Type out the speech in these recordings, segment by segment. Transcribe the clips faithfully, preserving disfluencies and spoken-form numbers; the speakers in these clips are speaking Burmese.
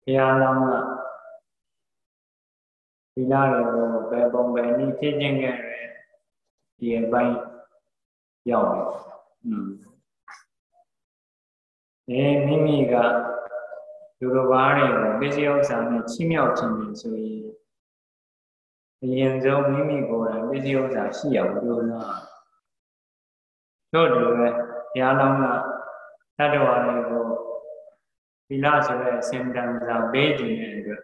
ya lama bila lo be bom be niဖြစ်ခြင်းခဲ့တယ်ဒီအပိုင်းရောက်တယ်อืมအဲမိမိကလူတော်ဘာတွေကိုပစ္စည်းဥစ္စာနဲ့ချိမြောက်ခြင်းလို့ဆိုရင်အရင်ဆုံးမိမိကိုယ်တိုင်ပစ္စည်းဥစ္စာရှိအောင်ကြိုးစားတို့တူပဲဘုရားလောင်းကတတ္တဝါတွေကိုသီလဆိုတဲ့စင်တန်စာပေးခြင်းတဲ့အတွက်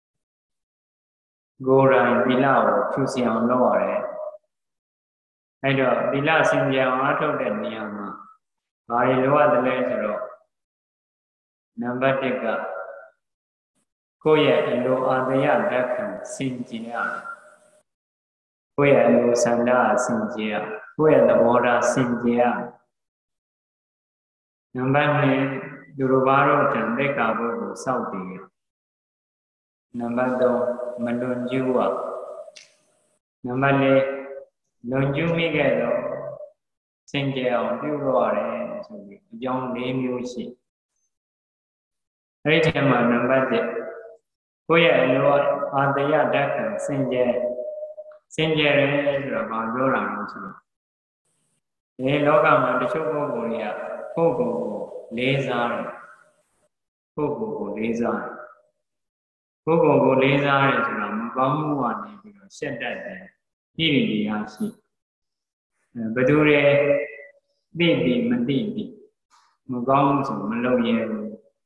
ကိုယ်တိုင်သီလကိုဖြူစင်အောင်လုပ်ရတယ်အဲ့တော့သီလစင်ကြယ်အောင်အားထုတ်တဲ့နေရာမှာဘာတွေလိုအပ်တယ်လဲဆိုတော့နံပါတ်တစ်ကကိုယ့်ရဲ့အလိုအာသယဓာတ်ခံစင်ကြယ်ရကိုယ့်ရဲ့အလိုဆန္ဒစင်ကြယ်ရကိုယ့်ရဲ့သဘောထားစင်ကြယ်ရနံပါတ်နှစ်သူတို့ဘာလို့တန်တဲ့ကာဘုတ်ကိုစောင့်တည်ရနံပါတ်သုံးမလွန်ကျူးရနံပါတ်လေးလွန်ကျူးမိခဲ့တော့စင်ကြယ်အောင်ပြုလို့ရတယ်ဆိုပြီးအကြောင်း၄မျိုးရှိအဲ့ဒီထဲမှာနံပါတ်တစ်ကိုယ့်ရဲ့အလိုအာသယဓာတ်ခံစင်ကြယ်စင်ကြယ်တယ်ဆိုတော့ဘာပြောတာလဲဆိုတော့ဒီလောကမှာတချို့ပုဂ္ဂိုလ်တွေကကိုယ့်ကိုယ်ကိုလေးစားတယ်ကိုယ့်ကိုယ်ကိုလေးစားတယ်ကိုယ့်ကိုယ်ကိုလေးစားတယ်ဆိုတာမကောင်းမှုကနေပြီးတော့ရှက်တတ်တယ်ဣရိတရားရှိဘယ်သူတွေသိပြီမသိပြီမကောင်းဘူးဆိုမလုပ်ရဘူး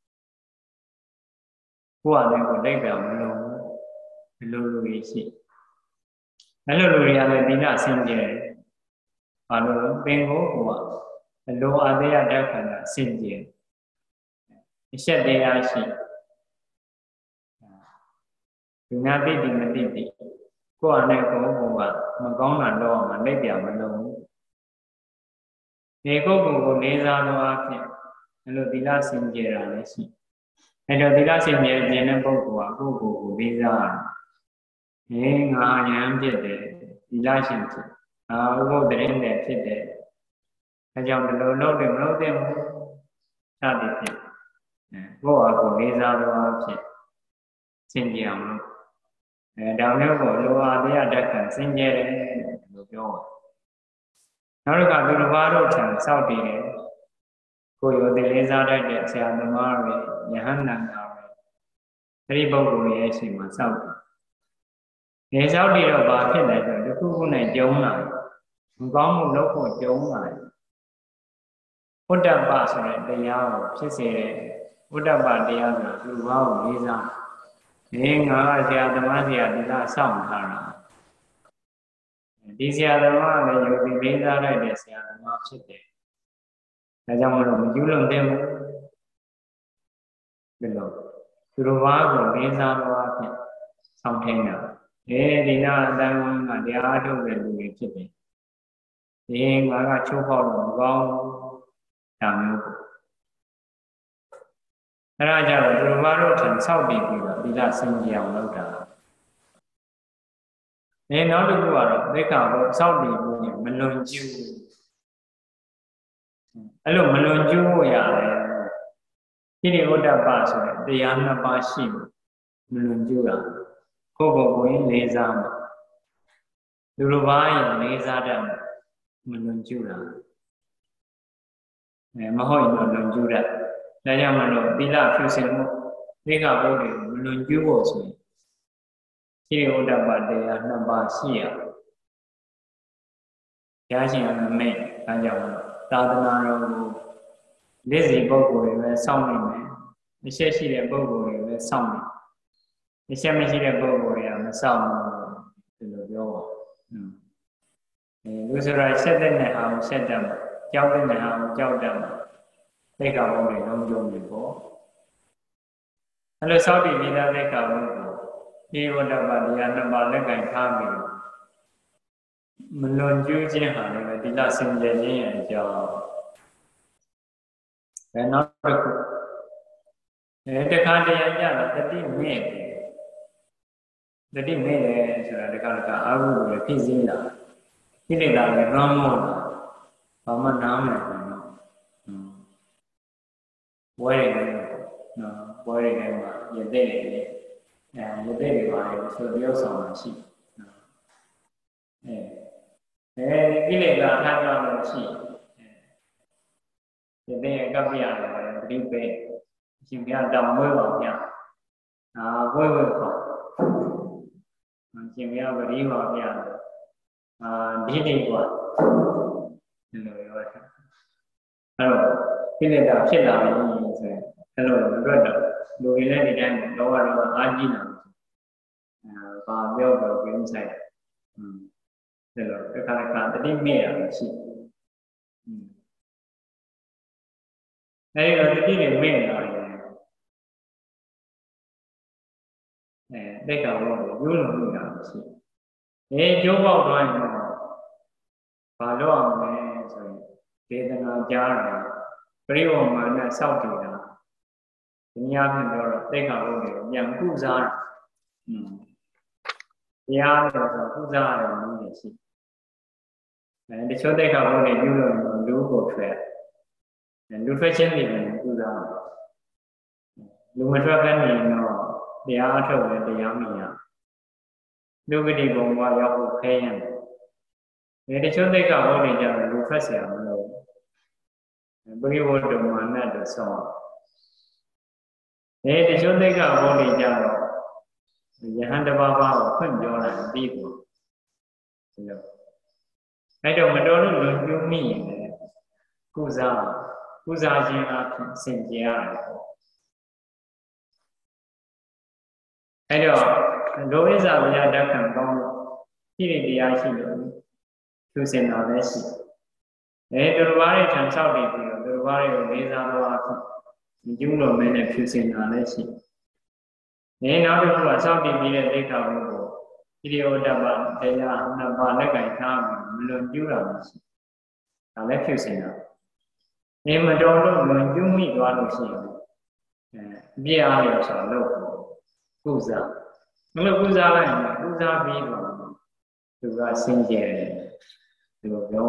ကိုယ်ကလည်းကိုယ်လိုက်ပြောင်မလုပ်ဘူးဘယ်လိုလိုရရှိအဲ့လိုလိုတွေကလည်းသီလစင်ကြယ်ဘာလို့ပင်ကိုကိုကအလိုအာသယဓာတ်ခန္ဓာစင်ကြယ်အရှက်တရားရှိဒီနာသိတိမသိတိကိုယ်နဲ့ကိုယ်ကိုကမကောင်းတာတော့မှလက်ပြမလုံးဘူးဒီကိုယ်ကိုကိုလေးစားလို့အဖြစ်အဲ့လိုသီလစင်ကြယ်တာလည်းရှိအဲ့တော့သီလစင်ကြယ်ခြင်းတဲ့ပုဂ္ဂိုလ်ကကိုယ့်ကိုယ်ကိုလေးစားတယ်ဟဲငါဉာဏ်ဖြစ်တယ်သီလရှင်ဖြစ်အာဥပုသ်တရင်နဲ့ဖြစ်တယ်အဲကြောင့်ဘယ်လိုလုပ်တယ်မလုပ်တဲ့ဘူးစသည်ဖြင့်ကိုယ့်အကိုလေးစားလို့အဖြစ်စင်ကြယ်အောင်လို့အဲဒါမျိုးကိုလိုအားတရားဓာတ်ခံစင်ကြယ်တယ်လို့ပြောပါနောက်တစ်ခါသူတစ်ပါးတို့ထံစောက်တည်တယ်ကိုယ်ရောတည်လေးစားတတ်တဲ့ဆရာသမားတွေယဟန်နန္ဒာတွေအဲဒီပုဂ္ဂိုလ်ရဲ့ရှိမှစောက်တည်နေစောက်တည်တော့ဘာဖြစ်လဲဆိုတော့တစ်ခုခုနဲ့ကြုံလာမကောင်းမှုလုပ်ဖို့ကြုံလာဥဒ္ဒပဆိုတဲ့တရားကိုဖြစ်စေတဲ့ဥဒ္ဒပတရားဆိုတာသူ့ဘာကိုလေးစားဒီငါဆရာသမားဆရာဒီလားစောင့်ထားတာဒီဆရာသမားလည်းယုံကြည်လေးစားလိုက်တဲ့ဆရာသမားဖြစ်တယ်ဒါကြောင့်မလို့မကျူးလွန်တဲ့ဘူးဒီလိုသူတို့ဘာကိုလေးစားလို့အဖြစ်စောင့်ထင်းတာအဲဒီနာအတန်ကတရားထုတ်တဲ့လူတွေဖြစ်တယ်ဒီငါကချိုးဖောက်လို့မကောင်းဒါမျိုးပေါ့အဲ့ဒါကြောင့်သူတို့ဘာလို့ထင်ဆောက်တည်ပြီးတော့သီလစင်ကြယ်အောင်လုပ်တာအဲနောက်တစ်ခုကတော့သိက္ခာပုဒ်ဆောက်တည်ဖို့မလွန်ကျူးအဲ့လိုမလွန်ကျူးဖို့ရတယ်ဣတိဝတ္တပဆိုတဲ့တရားနှစ်ပါးရှိလို့မလွန်ကျူးတာကိုယ့်ကိုယ်ကိုယ်လေးစားမှာလူလိုပါရင်လေးစားတတ်မှာမလွန်ကျူးတာအဲမဟုတ်ရင်တော့လွန်ကျူးတတ်ဒါကြောင့်မလို့သီလဖြူစင်မှုသိက္ခာပုဒ်တွေကိုမလွန်ကျူးဖို့ဆိုရင်ဣတိဝတ္တပတရားနှစ်ပါးရှိရဘုရားရှင်ကမိတ်ဒါကြောင့်သာသနာတော်ကိုလက်စီပုဂ္ဂိုလ်တွေပဲစောင့်နေမယ်အရှက်ရှိတဲ့ပုဂ္ဂိုလ်တွေပဲစောင့်နေအရှက်မရှိတဲ့ပုဂ္ဂိုလ်တွေကမစောင့်ဘူးဒီလိုပြောပါအဲလူဆိုတာရှက်တဲ့နဲ့ဟာကိုရှက်တတ်မှာကြောက်တဲ့နဲ့ဟာကိုကြောက်တတ်မှာသိက္ခာပုဒ်တွေလုံးကျုံနေပေါ့အဲ့လိုစောင့်တည်နေတဲ့သိက္ခာပုဒ်ကိုဒီဝတ္တပတရားနှစ်ပါးလက်ကင်ထားပြီးမလွန်ကျူးခြင်းဟာလည်းသီလစင်ကြယ်ခြင်းရဲ့အကြောင်းဘယ်နောက်တစ်ခုအဲတခါတရံကြတော့တတိမဲ့တယ်တတိမဲ့တယ်ဆိုတာတခါတခါအာဟုလို့ဖြစ်စင်းတာခိလေသာလည်းလွမ်းမို့တာဘာမှနားမလည်ဘူးနော်ဘွဲရည်လည်းနော်ဘွဲရည်လည်းမှာ hiện tại này hiện tại thì vào này số điều sáu là xí cái này là thay cho là xí hiện tại các bây giờ là đi về chỉ biết đồng mới vào nhà à với với không chỉ biết vào đi vào nhà à đi đi qua rồi hello cái này làဖြစ်လာပြီဆိုရင်အဲ့လိုလွတ်တော့လူရင်းတဲ့ဒီတိုင်းတော့တော့အားကြီးလာအဲပါပြောတော့ပြင်းဆိုင်อืมအဲ့လိုတစ်ခါတစ်ခါတတိမဲ့ရရှိอืมအဲ့ဒီတော့တတိတွေမဲ့လာရင်အဲတိတ်ကောင်တော့ရိုးလုံးလို့ရရှိအဲကျိုးပေါက်သွားရင်တော့ဘာလို့အောင်လဲဆိုရင်ဒေသနာကြားတယ်ပရိဝမာနဲ့စောက်တည်တာဒီများဖြစ်တော့တိတ်ခါလို့နေပြန်ကုစားတာอืมတရားလို့ဆိုကုစားရတယ်နည်းရှိအဲတချို့တိတ်ခါလို့နေပြုလို့လူကိုထွက်လူထွက်ချင်းနေတယ်ကုစားလူမထွက်ဘဲနေတော့တရားထုတ်လည်းတရားမရလူဂတိဘုံကရောက်ဖို့ခဲရတယ်ဒီတချို့တိတ်ခါလို့နေကြတော့လူထွက်เสียမလို့ပရိဝတ္တမာနတ်တို့ဆောင်းဒီတချို့သိက္ခာဘုံတွေကြတော့ယဟန်တဘာဘာကိုဖွင့်ပြောတာပြီးဘူးဒီလိုအဲ့တော့မတော်လို့လွန်ကျူးမိရင်လည်းကုစားကုစားခြင်းအဖြစ်စင်ကြယ်ရတယ်ပေါ့အဲ့တော့လောဘဇာဝိယဓာတ်ခံကောင်းလို့ပြည့်တရားရှိလို့သူစင်တော်လည်းရှိအဲသူတို့ဘာတွေထံလျှောက်တည်ပြီးတော့သူတို့ဘာတွေကိုလေးစားတော့အဖြစ်မကျူးလို့မင်းနဲ့ဖြူစင်တာလည်းရှိနေနောက်တစ်ခုကစောင့်တည်ပြီးတဲ့ဒိဋ္ဌာဘုကိုဣရိယောဓပ္ပတရားနှစ်ပါးလက်ကင်ထားပြီးမလွန်ကျူးတာမရှိဒါလည်းဖြူစင်တာနေမတော်လို့လွန်ကျူးမိသွားလို့ရှိရင်အဲအပြည့်အားရဆိုတော့ကုစားမလို့ကုစားလိုက်ရင်ကုစားပြီးတော့သူကစင်ကြယ်တယ်ဒီလိုပြော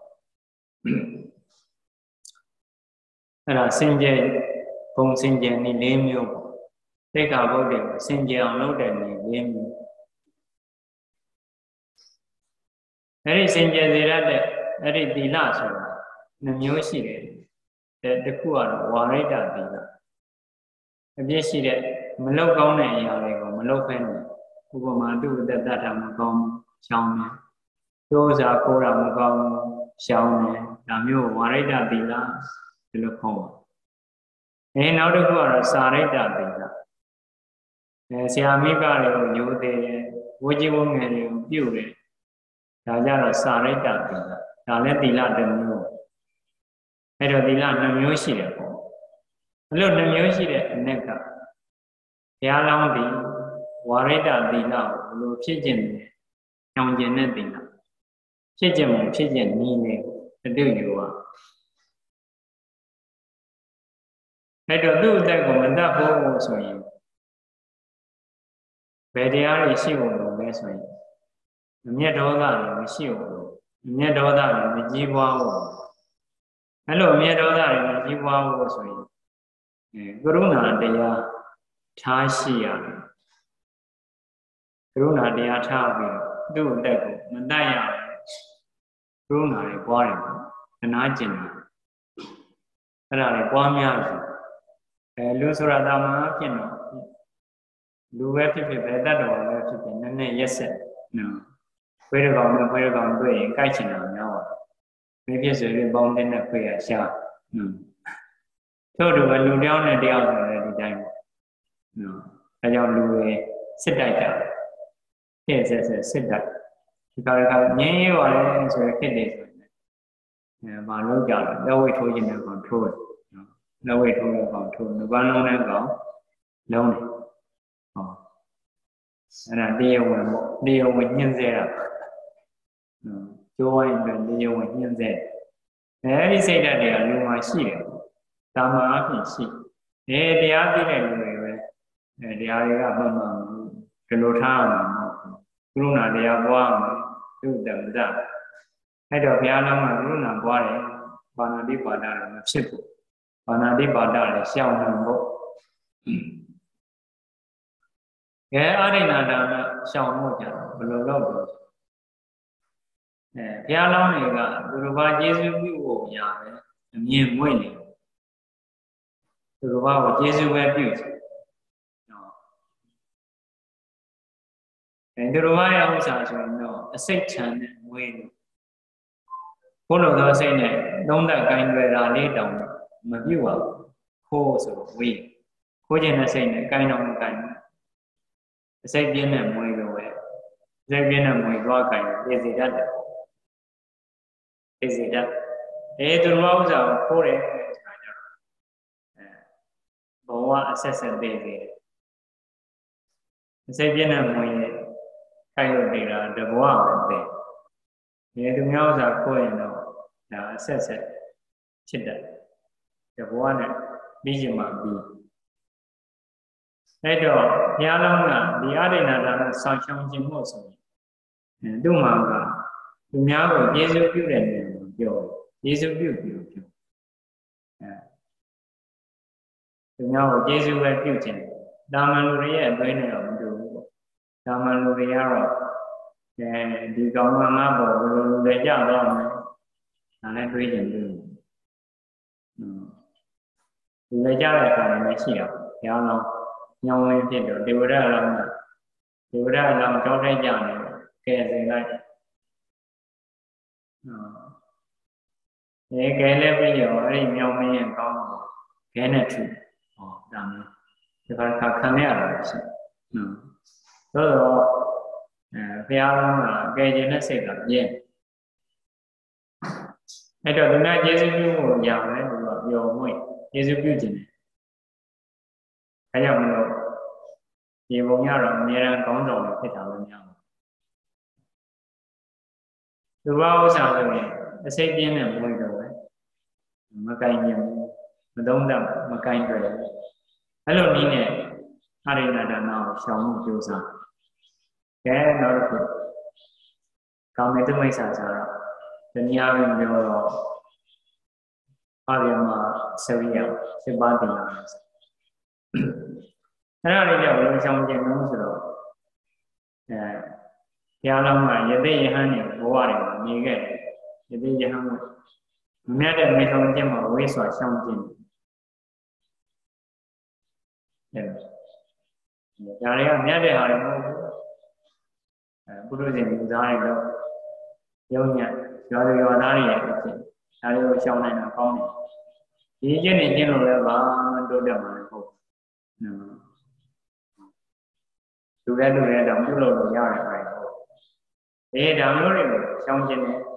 အဲ့ဒါစင်ကြယ်ဘုံစင်ကြယ်နေ၄မျိုးပေါ့သိက္ခာပုဒ်တွေကိုစင်ကြယ်အောင်လုပ်တဲ့နေ၄မျိုးအဲ့ဒီစင်ကြယ်စေရတဲ့အဲ့ဒီသီလဆိုတာနှမျိုးရှိတယ်တဲ့တစ်ခုကတော့ဝါရိတ္တသီလအပြည့်ရှိတဲ့မလောက်ကောင်းတဲ့အရာတွေကိုမလောက်ဖဲနဲ့ဥပမာသူ့အသက်တတ်တာမကောင်းရှောင်းတယ်ကျိုးစားကိုးတာမကောင်းရှောင်းတယ်ဒါမျိုးဝါရိတ္တသီလဒီလိုခေါ်ပါအဲနောက်တစ်ခုကတော့စာရိတ္တသီလအဲဆရာမိဘတွေကိုညိုသေးတယ်ဝိကြီးဝငယ်တွေကိုပြုတ်တယ်ဒါကြတော့စာရိတ္တသီလဒါလည်းသီလတစ်မျိုးအဲ့တော့သီလနှစ်မျိုးရှိတယ်ပေါ့အဲ့လိုနှစ်မျိုးရှိတဲ့အ낵ကဘုရားလောင်းဒီဝါရိတ္တသီလကိုဘယ်လိုဖြစ်ခြင်းလဲကြောင်ကျင်တဲ့သီလဖြစ်ခြင်းမဖြစ်ခြင်းနည်းနဲ့အတူယူပါအဲ့တော့သူ့အသက်ကိုမတတ်ဖို့ဆိုရင်ဘယ်တရားတွေရှိဖို့လို့လဲဆိုရင်အမျက်ဒေါသတွေမရှိဘူးလို့အမျက်ဒေါသတွေမကြီးပွားဘူးအဲ့လိုအမျက်ဒေါသတွေမကြီးပွားဘူးဆိုရင်အဲကရုဏာတရားထားရှိရတယ်ကရုဏာတရားထားပြီးသူ့အသက်ကိုမတတ်ရဘူးကရုဏာတွေပွားတယ်တနာကျင်တယ်အဲ့ဒါတွေပွားများတယ်အဲလူဆိုတာတာမန်အဖြစ်တော့လူပဲဖြစ်ဖြစ်ပဲတတ်တော်ပဲဖြစ်ဖြစ်နည်းနည်းရက်ဆက်နော်ခွေးတစ်ကောင်နဲ့ခွေးတစ်ကောင်တွေ့ရင်ကြိုက်ချင်တာများပါမဖြစ်ဆိုရင်ပေါင်းတဲ့နဲ့ခွေးရရှာနော်ထို့တူပဲလူတယောက်နဲ့တယောက်ဆိုလည်းဒီတိုင်းပေါ့နော်အဲကြောင့်လူတွေစစ်တိုက်တာဖြစ်ဆက်ဆက်စစ်တိုက်ဒီကရကငင်းရပါလေဆိုရဖြစ်တယ်ဆိုရင်အဲမလုပ်ကြတော့လက်ဝိတ်ထိုးခြင်းနဲ့ကောင်ထိုးတယ်နော်လက်ဝိတ်ထိုးတဲ့ကောင်ထိုးနဘာလုံးတဲ့ကောင်လုံးတယ်ဟောအဲ့ဒါတရားဝင်ပေါ့တရားဝင်ညှင်းဆဲတာနော်ကျိုးဝိုင်းအတွက်တရားဝင်ညှင်းဆဲအဲဒီစိတ်ဓာတ်တွေကလူမှာရှိတယ်တာမန်အဖြစ်ရှိအဲတရားသိတဲ့လူတွေပဲအဲတရားတွေကမှန်မှန်ဒီလိုထားအောင်မဟုတ်ဘူးကရုဏာတရားပွားအောင်သူ့တမတအဲ့တော့ဘုရားလုံးကကရုဏာပွားတယ်ဘာနာတိပါဒလည်းမဖြစ်ဘူးဘာနာတိပါဒလည်းရှောင်နိုင်ဖို့ cái ở đây là là sau một chả bờ lâu rồi phía lâu này cả từ ba Giêsu biểu nhà đấy nhiều người này từ ba của Giêsu về biểu cái từ ba ông sao rồi nó sẽ chán người cô lúc đó sẽ này đông đã cái người ra đi đồng mà biểu à cô rồi vì cô chỉ là sẽ này cái nó cái sẽ biến là người rồi sẽ biến là người qua cái để gì đó để gì đó để từ ba ông sao cô đấy bảoว่า assessment ပေးတယ်အစိတ်ပြည့်နဲ့မဝင်ခိုက်လို့နေတာတဘောပဲပဲဒီသူများဥစ္စာကိုရင်တော့ဒါ assessment ဖြစ်တယ်တဘောနဲ့ပြီးချင်မှပြီးအဲ့တော့ဘုရားလုံးကဒီအရိဏဒါနဆောင်းချောင်းခြင်းမို့ဆိုရင်သူ့မှာကသူများကိုယေရှုပြုတဲ့နေရာကိုပြောယေရှုပြုပြီးတော့ပြောအဲသူများကိုယေရှုပဲပြုခြင်းတာမန်လူတွေရဲ့အသွေးနဲ့တော့မတူဘူးပေါ့တာမန်လူတွေကတော့အဲဒီကောင်ကငါ့ဘောဘယ်လိုလဲကြတော့မယ်ဒါလည်းတွေးကြည့်လို့ဒီလေကြတဲ့အခါလည်းမရှိအောင်ဘုရားလုံးညောင်းဝင်ဖြစ်တော့ဒေဝရအလောင်းကဒေဝရအလောင်းကြောက်ထိုက်ကြတယ်ကဲစင်လိုက်အဲကဲလည်းပြီးရောအဲ့ဒီမြောင်းမင်းရဲ့ကောင်းကိုခဲနဲ့ထူဟောဒါမျိုးဒီခါခါခံရတာရှိဟုတ်သို့တော့အဲဘုရားလုံးကကဲခြင်းနဲ့စိတ်ကပြည့်အဲ့တော့သူကယေရှုပြုဖို့ရမယ်သူကပြောမွေ့ယေရှုပြုခြင်းတယ်အဲကြောင့်မလို့ဒီဘုံရတော့အများရန်ကောင်းဆောင်လို့ဖြစ်တာပဲများပါသူကဥစ္စာဆိုရင်အစိတ်ပြင်းနဲ့မွေ့တော့ပဲမကင်ញင်မသုံးတတ်မကင်တွေ့အဲ့လိုနည်းနဲ့အရိဏဒါနကိုရှောင်မှုကြိုးစားကဲနောက်တစ်ခုကာမေတုမိစ္ဆာဆိုတော့ဒီနည်းအားဖြင့်ပြောတော့အာရမဆဝိယစေပါတိလာအဲ့ဒါလေးကြောင့်လုံးရှောင်ခြင်းလို့ဆိုတော့အဲဘုရားလုံးကယသိယဟန်နဲ့ဘဝတွေမှာနေခဲ့တယ်ယသိယဟန်ကမြတ်တဲ့မေထုံခြင်းမှာဝိစွာရှောင်ခြင်းတယ်ဒါတွေကမြတ်တဲ့ဟာတွေမဟုတ်ဘူးအဲပုရုဇဉ်လူသားတွေတော့ယုံညံ့ရွာသူရွာသားတွေရဲ့အဖြစ်ဒါတွေကိုရှောင်နိုင်တာကောင်းတယ်ဒီကျင့်နေခြင်းလို့လည်းဘာမှတိုးတက်မှာမဟုတ်ဘူးလူတဲ့လူတဲ့တော့ပြုလုပ်လို့ရတယ်ပဲဟုတ်ဒီဒါမျိုးတွေကိုရှောင်ခြင်းနဲ့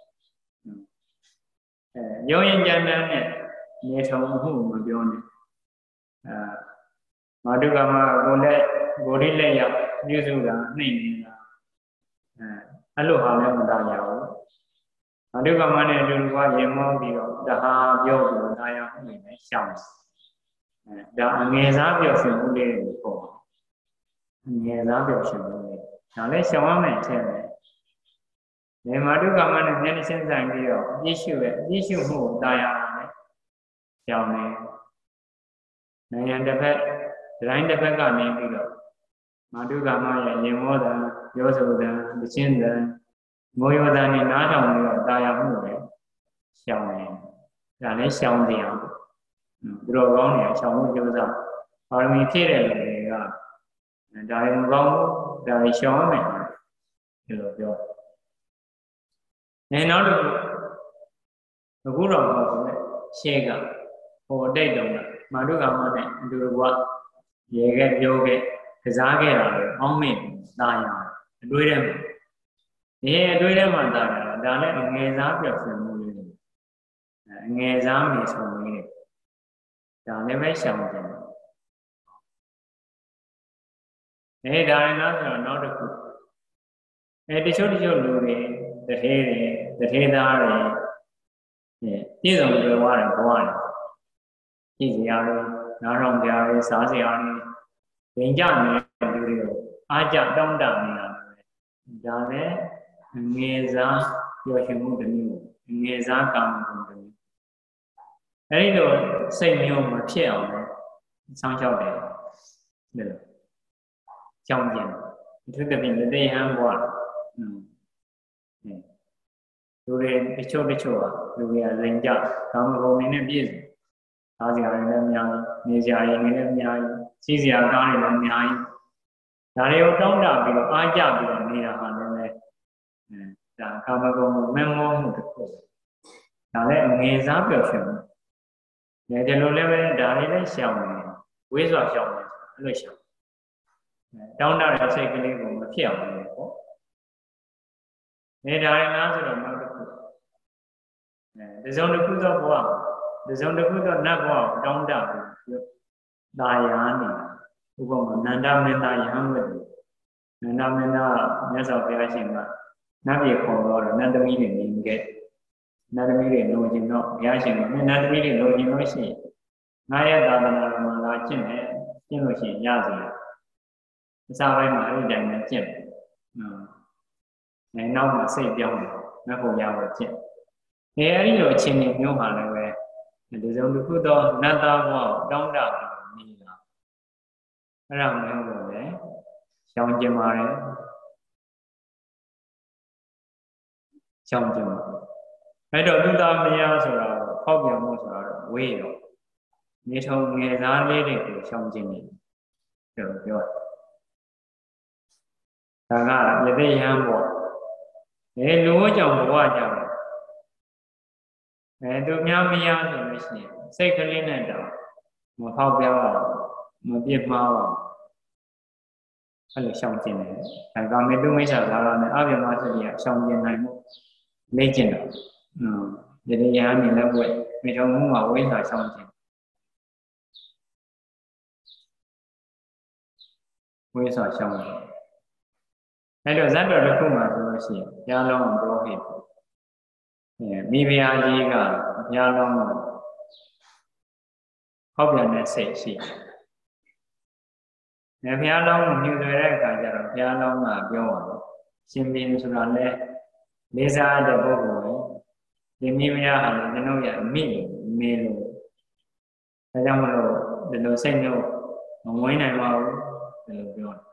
အဲယုံရင်ကြမ်းတဲ့နေထုံမှုမပြောနဲ့အဲမာတုကမကိုလက်ကိုရိလက်ရောက်ပြုစုတာနှိမ့်နေတာအဲအဲ့လိုဟာလည်းမတော်ရဘူးမာတုကမနဲ့အတူတူကရေမောပြီးတော့တဟာပြောပြီးတော့ဒါရမှုတွေနဲ့ရှောင်အဲဒါအငယ်စားပြောရှင်မှုလေးတွေပေါ့အငယ်စားပြောရှင်မှုလေးဒါလည်းရှောင်ရမယ်တဲ့လေမာတုကမနဲ့မျက်နှာရှင်းဆိုင်ပြီးတော့အပြည့်ရှုရဲ့အပြည့်ရှုမှုကိုဒါရမယ်ရှောင်နေနိုင်ငံတစ်ဖက်တိုင်းတစ်ဖက်ကနေပြီးတော့မာတုကာမရဲ့ညင်မောတာရောဆိုတာတခြင်းတာမောယောတာနဲ့နားထောင်ပြီးတော့တာယာမှုပဲရှောင်နေဒါလည်းရှောင်နေအောင်သူတော်ကောင်းတွေရှောင်မှုကြိုးစားပါရမီဖြည့်တဲ့လူတွေကဒါလည်းမကောင်းဘူးဒါလည်းရှောင်ရမယ်ဒီလိုပြောနေနောက်တစ်ခုအခုတော့ဟောဆိုတဲ့ရှေ့ကဟိုတိတ်တုံးကမာတုကာမနဲ့အတူတူကရေခဲ့ပြောခဲ့ကစားခဲ့တာလေအောင်းမင်းတာယာအတွေးထဲမှာဒီအတွေးထဲမှာတာယာဒါလည်းအငယ်စားပြောက်ဆွေးမှုလေးတွေအငယ်စားမြေဆုံလေးတွေဒါလည်းပဲရှောင်ကြတယ်အဲဒါလည်းနောက်ဆိုတော့နောက်တစ်ခုအဲတချို့တချို့လူတွေတထေးတွေတထေးသားတွေပြည့်စုံကြွယ်ဝတယ်ဘဝတယ်ကြည့်စရာတွေနားထောင်စရာတွေစားစရာတွေဝင်ကြနေတဲ့လူတွေကိုအားကြတောင်းတနေတာဒါလည်းငယ်စားပြောရှင်မှုတစ်မျိုးငယ်စားကောင်းမှုတစ်မျိုးအဲဒီလိုစိတ်မျိုးမဖြစ်အောင်လည်းစောင့်ရှောက်တယ်ဒီလို trong diện thứ tự mình đây ham bỏလူတွေတချို့တချို့อ่ะလူတွေကလိန်ကြကောင်းကောင်းနေနဲ့ပြည့်စုံသားစရာတွေလည်းအများကြီးနေစရာတွေလည်းအများကြီးစီးစရာကားတွေလည်းအများကြီးဒါတွေကိုတောင်းတပြီးတော့အားကြပြီးတော့နေတာဟာလည်းပဲအဲဒါကာမဂုဏ်ကိုမမောမှုတစ်ခုဒါလည်းအငြင်းစားပြောဖြစ်မှုဒါကြလို့လည်းပဲဒါလေးလည်းရှောင်နေဝိဇ္ဇာရှောင်နေအဲ့လိုရှောင်တောင်းတတဲ့စိတ်ကလေးကိုမဖြစ်အောင်လေပေါ့နေဒါရငါဆိုတော့နောက်တစ်ခုအဲတစုံတစ်ခုသောဘဝတစုံတစ်ခုသောနတ်ဘဝကိုတောင်းတပြီးဒါယာနေဥပမာနန္ဒမင်းသားယဟန်ဝတ္တနန္ဒမင်းသားမြတ်စွာဘုရားရှင်ကနတ်ပြည်ခေါ်တော့နတ်သမီးတွေနေခဲ့နတ်သမီးတွေလိုချင်တော့ဘုရားရှင်ကနတ်သမီးတွေလိုချင်လို့ရှိရင်ငါရဲ့သာသနာတော်မှာလာကျင့်တယ်ကျင့်လို့ရှိရင်ရစီအစားပိုင်းမှာအဲ့ဒီတိုင်းနဲ့ကျင့်တယ်အဲနောက်မှာစိတ်ပြောင်းတယ်မဟုတ်ရတော့ကျင့်အဲအဲ့ဒီလိုအချင်းချင်းမျိုးမှာလည်းပဲဒီစုံတစ်ခုသောနတ်သားဘဝကိုတောင်းတပြီးနေတာအဲ့ဒါမျိုးလို့လေရှောင်ကျင်ပါတယ်ရှောင်ကျင်ပါအဲ့တော့လူသားမယားဆိုတာဖောက်ပြန်မှုဆိုတာတော့ဝေးရောနေထုံငယ်သားလေးတွေကိုရှောင်ကျင်နေတယ်လို့ပြောတာဒါကယသိယံပေါ့အဲလူ့ကြောင့်ဘဝကြောင့်အဲသူများမရဆိုလို့ရှိရင်စိတ်ကလေးနဲ့တော့မဖောက်ပြောအောင်မပြစ်မှားအောင်အဲ့လိုရှောင်ကျင်တယ်ဒါကမေတ္တုမိစ္ဆာသာရနဲ့အပြမစရိယရှောင်ကျင်နိုင်မှုလေ့ကျင့်တော့อืมယသိယံအနေနဲ့ဝဲမိထုံမှုမှာဝိဇ္ဇာရှောင်ကျင်ဝိဇ္ဇာရှောင်ကျင်အဲ့တော့ဇတ်တော်တစ်ခုမှာဆိုလို့ရှိရင်ဘုရားလုံးအောင်ပြောခဲ့အဲမိဖုရားကြီးကဘုရားလုံးကိုဟောက်ပြန်တဲ့စိတ်ရှိတယ်။ဘုရားလုံးကိုညှို့ဆွဲတဲ့အခါကျတော့ဘုရားလုံးကပြောပါတယ်ရှင်ဘုရင်ဆိုတာလည်းလေးစားတဲ့ပုဂ္ဂိုလ်ပဲဒီမိဖုရားဟာလည်းကျွန်တော်ရမိမေလို့ဒါကြောင့်မလို့ဒီလိုစိတ်မျိုးမဝိုင်းနိုင်ပါဘူးဒီလိုပြောတယ်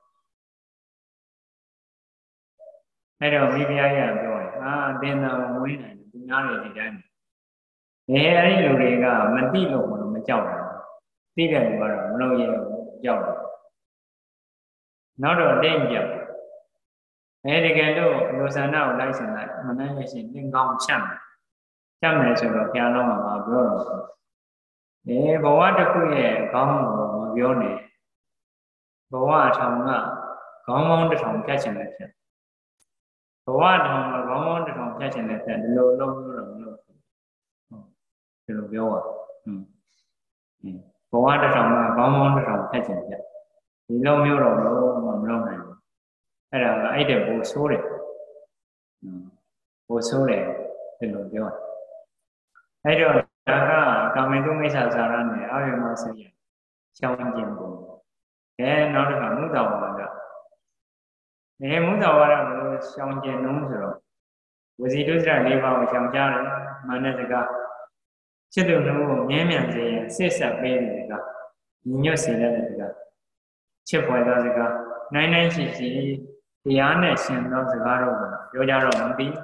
အဲ့တော့မိဖုရားကြီးကပြောတယ်အာသင်္သာမဝိုင်းနိုင်သူများတွေဒီတိုင်းအဲအဲ့ဒီလူတွေကမတိလို့မကြောက်ဘူးသိတဲ့လူကတော့မလုပ်ရဘူးကြောက်တယ်နောက်တော့တိတ်ကြောက်အဲတကယ်လို့လူဆန္ဒကိုလိုက်စင်လိုက်မနိုင်လို့ရှိရင်သင်ကောင်းဖြတ်မယ်ဖြတ်မယ်ဆိုတော့ဘုရားလုံးကပြောတော့အဲဘဝတစ်ခုရဲ့ခေါင်းကိုမပြောနဲ့ဘဝထောင်ကခေါင်းပေါင်းတစ်ထောင်ဖြတ်ချင်တယ်ဖြစ်ဘဝထောင်ကခေါင်းပေါင်းတစ်ထောင်ဖြတ်ချင်တယ်ဖြစ်ဒီလိုလုံးလို့တော့မလုပ်ဘူးဒီလိုပြောပါอืมဘဝတစ်ထောင်ကခေါင်းပေါင်းတစ်ထောင်ဖြတ်ချင်တယ်ဒီလိုမျိုးတော့လုံးမလုပ်နိုင်ဘူးအဲ့ဒါကအဲ့တဲ့ဘိုးဆိုးတယ်อืมဘိုးဆိုးတယ်ဒီလိုပြောအဲ့တော့ဒါကကာမေတုမိစ္ဆာဇာရနဲ့အာယမဆရိယရှောင်းကျင်ပုံအဲနောက်တစ်ခါမုဒ္ဒဝါဒအဲမုဒ္ဒဝါဒကိုရှောင်းကျင်လုံးဆိုတော့ဝစီတုစရ၄ပါးကိုရှောင်ကြတယ်မာနစကားจิตတို့ကိုမြဲမြံစေရင်စစ်ဆက်ပေးတဲ့စကားညီညွတ်စေတဲ့စကားချစ်ဖွယ်သောစကားနိုင်နိုင်ရှိရှိတရားနဲ့ရှင်သောစကားတို့ကိုပြောကြတော့မပြီး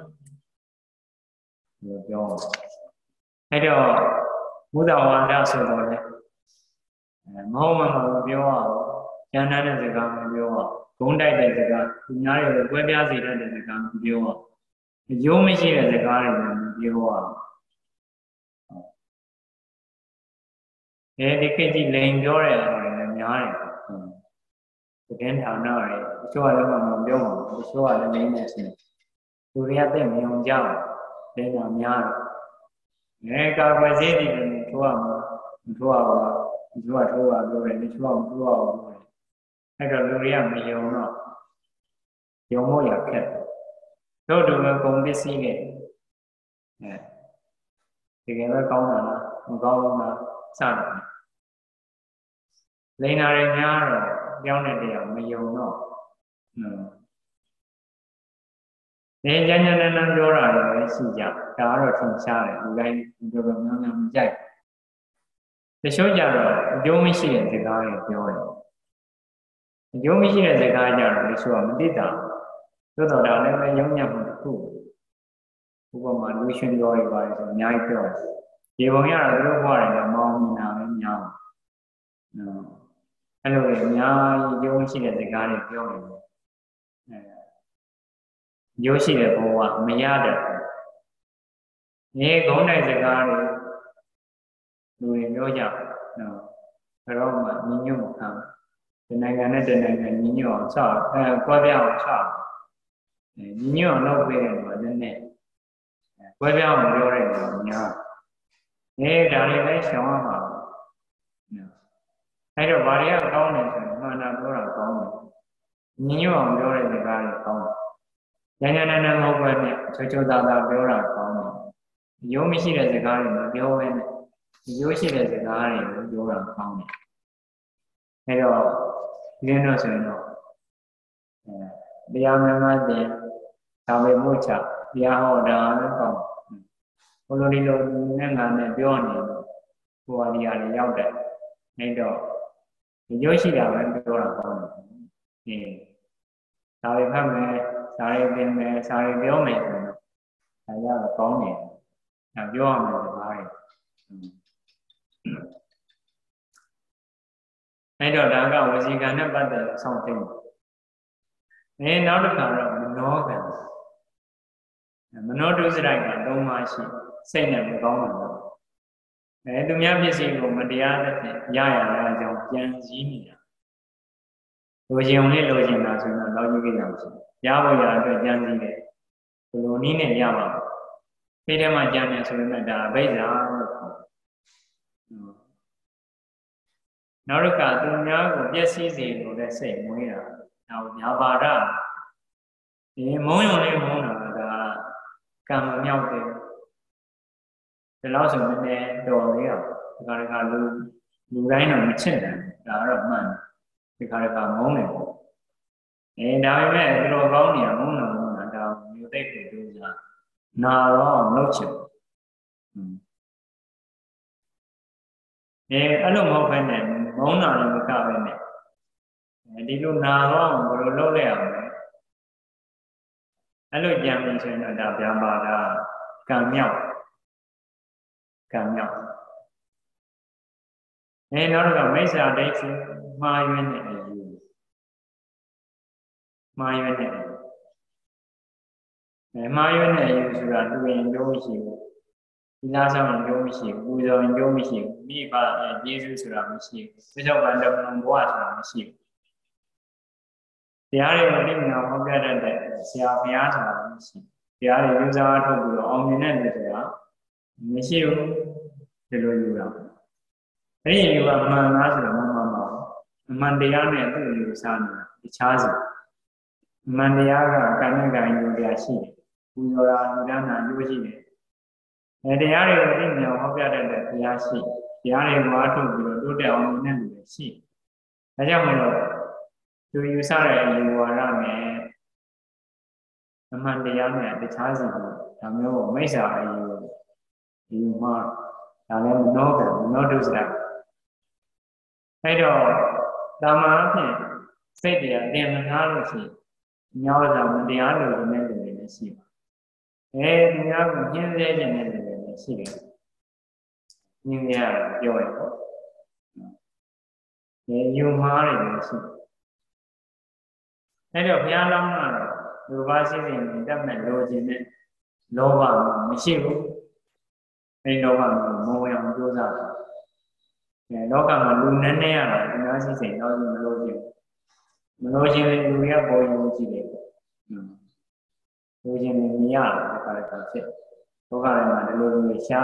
ဘူးပြောအဲ့တော့ဘုဒ္ဓဝါဒဆိုတော့လေမဟုတ်မှမဟုတ်ပြောအောင်ဉာဏ်နဲ့စကားမပြောအောင်ဂုံးတိုက်တဲ့စကားသူများတွေကိုကွဲပြားစေတဲ့စကားမပြောအောင်ရိုးမရှိတဲ့စကားတွေမပြောအောင်အဲဒီကိစ္စလိန်ပြောတဲ့အော်လည်းများတယ်။သတင်းဌာနတွေတချို့ကလည်းမပြောမှာတချို့ကလည်းလိန်နေရှင်သူတွေကသိမြင်အောင်ကြောက်တယ်ဒါများတယ်။အဲကာကွယ်ရေးတွေထိုးအောင်ထိုးအောင်သူကထိုးအောင်ပြောတယ်တချို့ကမထိုးအောင်ပြောတယ်။အဲ့တော့လူတွေကမယုံတော့ယုံဖို့ရခက်တို့တို့ကကုန်ပစ္စည်းတွေအဲဒီကဲပဲကောင်းတာလားမကောင်းဘူးလားစတယ်လိန်နာတွေများတော့ကြောင်းတဲ့တရားမယုံတော့อืมဒီဉာဏ်ဉာဏ်နဲ့ပြောတာလည်းရှိကြဒါကတော့ထင်ရှားတယ်လူတိုင်းတော်တော်များများမကြိုက်တချို့ကြတော့အကျိုးမရှိတဲ့စကားတွေပြောတယ် giống như là cái cái giờ rồi xưa mình đi đâu tôi đâu đó nên là giống nhau một chút cũng mà đối xuyên đôi vậy rồi nhai rồi thì bọn nhà là tôi qua đây là mong mình nào với nhau hello nhai giống như là cái cái nàyပြောnày giống như là bộ à mình nhớ được nghe cũng này cái cái này người nói chậm rồi mà mình nhớ một thằng từ này cái này từ này cái mình nhớ sao qua béo sao mình nhớ nó về rồi nên này qua béo mìnhပြောrồi nhớ nghe ra đi lấy xong mà hay rồi bà đi ở đâu này rồi mà nào đó là con mình nhớ ôngပြောrồi thì ra là con nhà nhà này nó không quen nè cho cho ta taပြောlà con yếu mới chỉ là cái cái này nó yếu quen này yếu chỉ là cái cái này nó yếu là con này hay rồi liên nó rồi nó bây giờ mình mà để tao về mua chợ bây giờ họ đã nó còn hôm nay đi luôn nên là này biểu này của đi ăn nhau đấy nên đó yếu chỉ là mình biểu là con thì tao về phát mẹ tao về mẹ tao về biểu mẹ rồi tại ra là con này làm biểu mình là bài nên đó đã có cái gì cả nó bắt đầu xong tình nên nó được cả rồi mình nói cả mình nói đối với đại cả đâu mà chỉ xây nhà một con mà đấy tôi nhớ biết gì của mình đi ăn đấy giá nhà là dòng chân gì nhỉ lôi chiều này lôi chiều nào rồi nó đâu như cái dòng giá bây giờ tôi chân gì đấy lôi ní này giá mà khi đó mà chân này rồi nó đã bây giờ nó được cả tôi nhớ của biết gì gì của cái xây mới là nào nhà bà ra thì mỗi người mỗi nào là cầm nhau thì cái lão sư mình nè đồ đấy à cái cái cái lu lu đấy nó mình chết rồi đó là mình cái cái cái món này ê đào mẹ cái đồ gấu này món nào là đào nhiều tết của tôi giờ nào đó nấu chừng ê ở lúc một phần này món nào là một cái bên này đi lúc nào đó một lúc lâu lẹ ở lúc giang mình chơi là đào bèo bà là cầm nhau cầm nhau nên nó là mấy giờ đấy chứ mai bên này mai bên này mai bên này là tôi研究一些其他上研究一些古人研究一些秘法耶稣是哪一些这叫完整能多是哪一些တရားတွေလိမ္မာဟောပြတတ်တဲ့ဆရာဘုရားဆိုတာမရှိတရားတွေယူစားထုတ်ပြီးတော့အောင်မြင်တဲ့လူဆိုတာမရှိဘူးဒီလိုယူတာအဲ့ဒီယူကမှန်လားဆိုတော့မှန်မှန်ပါအမှန်တရားနဲ့သူ့ယူစားနေတာတခြားစီအမှန်တရားကကံနဲ့ကံယူတရားရှိတယ်ပူဇော်တာလူဒန်းတာယူရှိတယ်အဲတရားတွေကိုသိမြင်ဟောပြတတ်တဲ့ဘုရားရှိတရားတွေကိုအားထုတ်ပြီးတော့တိုးတက်အောင်မြင်တဲ့လူတွေရှိဒါကြောင့်မလို့သူယူဆတဲ့ယူဝါဒနဲ့အမှန်တရားနဲ့တခြားစီကိုဒါမျိုးကိုမိစ္ဆာအယူယူမှဒါလည်းမနှောကမနှောဒုစရအဲ့တော့တာမန်အဖြစ်စိတ်တရားတင်မထားလို့ရှိရင်ညောစာမတရားလို့ဒီနေ့လူတွေလည်းရှိပါအဲဒီများကိုညှင်းဆဲခြင်းတဲ့လူတွေလည်းရှိတယ်ညှင်းရပြောရပေါ့ဒီယူမှားတွေလည်းရှိအဲ့တော့ဘုရားလောင်းကတော့လူပါရှိစဉ်တက်မဲ့လိုချင်တဲ့လောဘမရှိဘူးအဲ့လောဘကိုမဝင်အောင်ကြိုးစားတယ်အဲလောကမှာလူနည်းနည်းရတာအများရှိစဉ်တော့မလို့ချင်မလို့ချင်တဲ့လူတွေကပေါ်ယူကြည့်တယ်လူချင်းမြင်ရတယ်ခါခါဖြစ်ဒုက္ခတွေမှာဒီလိုမျိုးရှား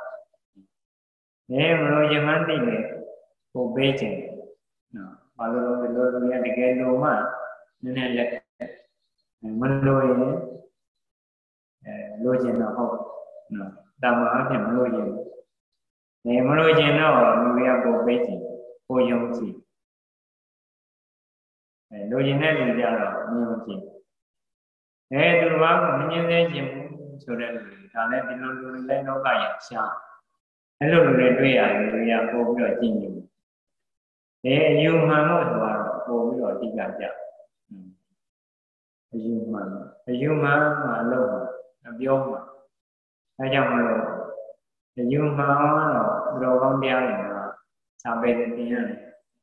တယ်မလို့ရင်မှန်းသိနေကိုပေးခြင်းနော်ဘာလို့လဲလို့လူရတကယ်လို့မှနည်းနည်းလက်မလို့ရင်အဲလို့ခြင်းတော့ဟုတ်နော်တာမန်အဖြစ်မလို့ရင်နေမလို့ခြင်းတော့လူရကိုပေးခြင်းကိုယုံကြည်အဲလို့ခြင်းတဲ့လူကြတော့မယုံကြည်အဲသူတစ်ပါးကိုမငြင်းသေးခြင်းဆိုတဲ့လူတွေဒါလည်းဒီလိုလူတွေလည်းလောကရရှားအဲလိုလူတွေတွေ့ရတယ်လူတွေကပို့ပြီးတော့ကြည့်နေတယ်အဲယူမှန်လို့ဆိုတော့ bồ với rồi đi cả chợ dù mà dù mà mà lâu mà vô mà hay chăng mà lâu dù mà rồi rồi con đeo này mà sao bây giờ thì này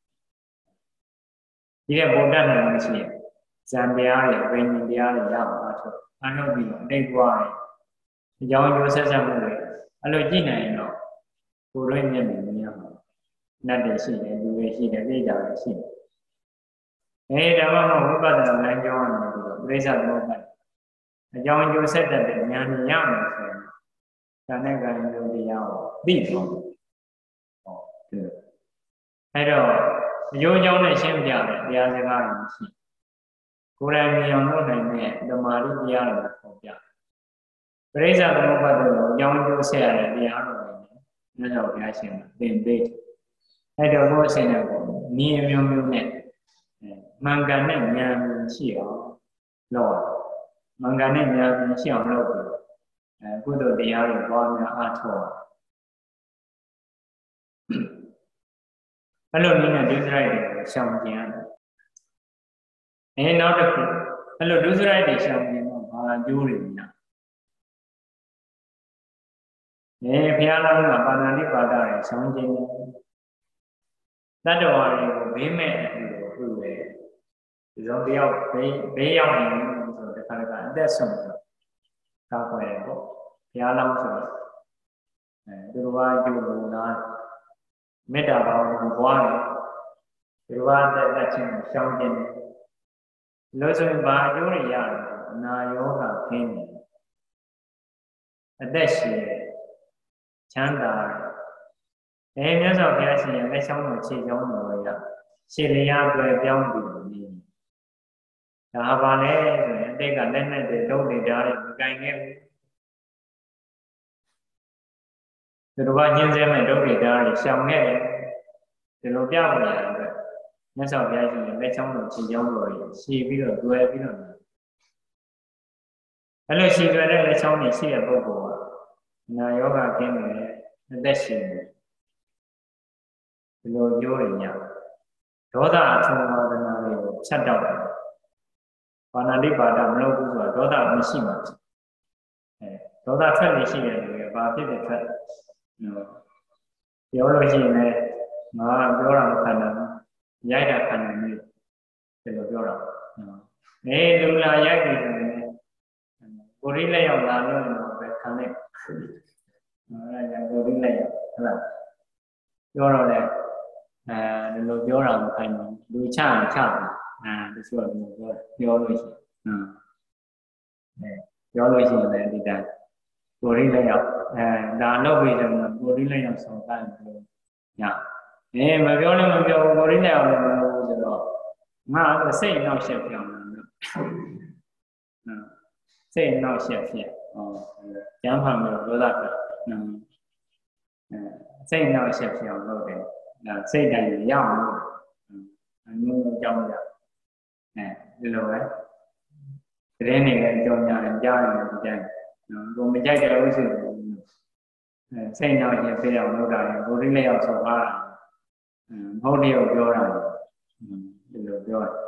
chỉ là bồ đàn này mà chỉ gian đeo này bên nhìn đeo này làm mà thôi anh nói gì đây qua do vô sát sát rồi anh nói gì này nó cô nói nghe mình nghe nát để xí nàyดูđể xí này bây giờ để xí ê đó mà không có bao giờ cho anh được bây giờ không phải do vô sát sát để nhà nhà mà phải cho nên cái người đi vào đi không hay rồi vô trong này xem giờ này đi ăn cái gì cô ra nhiều nó này nè đồ mà đi ăn là không giờ bây giờ không có được do vô xe này đi ăn rồi nó đâu cái xem bên bên hay rồi vô xe này nhiều nhiều nhiều này mang cái này nhà mình chịu rồi mang cái này nhà mình chịu rồi cô đồ đi ăn rồi bao nhiêu ăn thôi hello Nina दूसरा है शामजियान ये not hello दूसरा है शामजियान हाँ जोड़ी ना ये प्याला ना पानाली पाता है शामजियान तब वाले वो भी में हुए जो भी आओ भी भी आओ नहीं तो देखा लगा अंदर सुन का कोई वो प्याला सुन दुर्वा जो नाမေတ္တာဘာဝနာပွားတယ်ဒီဘာတဲ့အချင်းရှောင်းခြင်းလို့ဆိုရင်ဘာအကျိုးတွေရတယ်အနာရောဂါခင်းတယ်အသက်ရှင်ချမ်းသာတယ်အဲမြတ်စွာဘုရားရှင်ရဲ့လက်ချောင်းတော်ခြေချောင်းတော်ရရှင်လျားတွေ့ပြောင်းပြီးနေဒါပါလေဆိုရင်အတိတ်ကလက်နဲ့တွေတုံးတွေဓာတ်တွေမကင်ခဲ့ဘူးဒီလိုပါညင်းစဲမဲ့ဒုက္ခိတာတွေရှောင်ခဲ့တယ်ဒီလိုပြဖို့ရတဲ့မြတ်စွာဘုရားရှင်ရဲ့လက်ချောင်းတော်ခြေချောင်းတော်ကြီးရှည်ပြီးတော့တွဲပြီးတော့အဲ့လိုရှည်တွဲတဲ့လက်ချောင်းကြီးရှိတဲ့ပုဂ္ဂိုလ်ကနာယောဂကင်းတယ်အသက်ရှင်တယ်ဒီလိုကြိုးရညဒေါသအထုံဝါဒနာတွေကိုချက်တော့တယ်ဘာနာတိပါဒမလုပ်ဘူးဆိုတော့ဒေါသမရှိမှာအဲဒေါသထွက်နေရှိတယ်လို့ရဘာဖြစ်တယ်ထွက်ပြောလို့ရှိရင်လည်းငါပြောတာမခံနိုင်ဘူးရိုက်တာခံနိုင်တယ်ဒီလိုပြောတာအဲလူလာရိုက်ပြီဆိုရင်ကိုရိလက်ရောက်လာလို့တော့ပဲခံလိုက်အဲဒါကြောင့်ကိုရိလက်ရောက်ဟုတ်လားပြောတော့လေအဲဒီလိုပြောတာမခံနိုင်ဘူးလူချရင်ချတယ်အဲဒီဆိုတော့ပြောပြောလို့ရှိရင်အဲပြောလို့ရှိရင်လည်းဒီတိုင်းကိုရိလက်ရောက်အဲဒါတော့ပြီတယ်ကိုရိလက်ရောက်ဆောင်တိုင်းလို့ညအဲမပြောလည်းမပြောဘူးကိုရိလက်ရောက်လည်းမပြောဘူးဆိုတော့ငါကစိတ်နောက်ရှက်ပြောင်းတယ်နော်စိတ်နောက်ရှက်ဖြစ်ဟောကျမ်းဖတ်လို့ဒေါသဖြစ်နော်အဲစိတ်နောက်ရှက်ပြောင်းလုပ်တယ်ဒါစိတ်တိုင်းရအောင်လို့အမျိုးကြောင်းကြအဲဒီလိုပဲတရင်နေလည်းကြောင်းကြတယ်ကြားတယ်ဒီတိုင်းနော်ကိုမကြိုက်တဲ့ဥစ္စာအဲစိတ်နောက်ရှက်ဖြစ်အောင်လုပ်တာလေကိုရိလက်ရောက်ဆော်ကားတာမဟုတ်တယ်ပြောတာဒီလိုပြောတယ်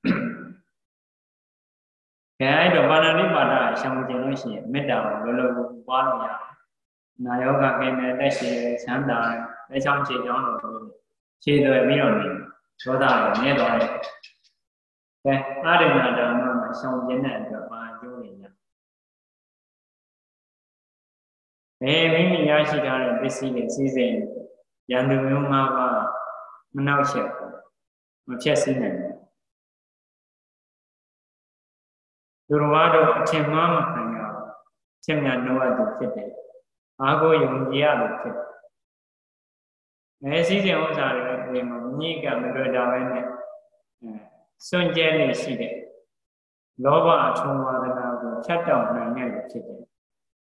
ကဲအဲ့တော့ပါဏာတိပါဒရှောင်ကျင်လို့ရှိရင်မေတ္တာကိုလောလောပွားလို့ရတယ်။နာယောဂကိနေတက်ရှိချမ်းသာလက်ချောင်းခြေချောင်းတို့ခြေသွဲပြီးတော့နေသောတာကိုမြဲသွားတယ်။ကဲအာရိဏဓမ္မမှာရှောင်ကျင်တဲ့အတွက်ပါကျိုးနေည။အဲမိမိရရှိထားတဲ့ပစ္စည်းတွေစီးစိမ်ရန်သူမျိုးမှာကမနှောက်ယှက်ဘူး။မဖြတ်စည်းနိုင်ဘူး။သူတော်ဘာတို့အထင်မှားမခံရဘူး။ချက်မြတ်နှုတ်အပ်သူဖြစ်တယ်။အာကိုယုံကြည်ရလို့ဖြစ်တယ်။အဲစည်းစိမ်ဥစ္စာတွေဒီမှာညိကမတွေ့တာပဲနဲ့အဲစွန့်ကြဲနေရှိတဲ့လောဘအထုံဝါဒနာကိုဖြတ်တောက်နိုင်တဲ့ဖြစ်တယ်။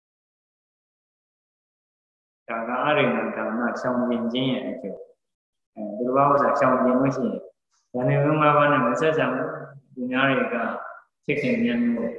ဒါကအာရိဏဓမ္မရှောင်ကျင်ခြင်းရဲ့အကျိုးအဲဒီလိုဥစ္စာရှောင်ကျင်လို့ရှိရင်ဉာဏ်နဲ့၅ပါးနဲ့မဆက်ဆံဘူးဒီများတွေကဖြစ်ခင်ဉာဏ်မျိုး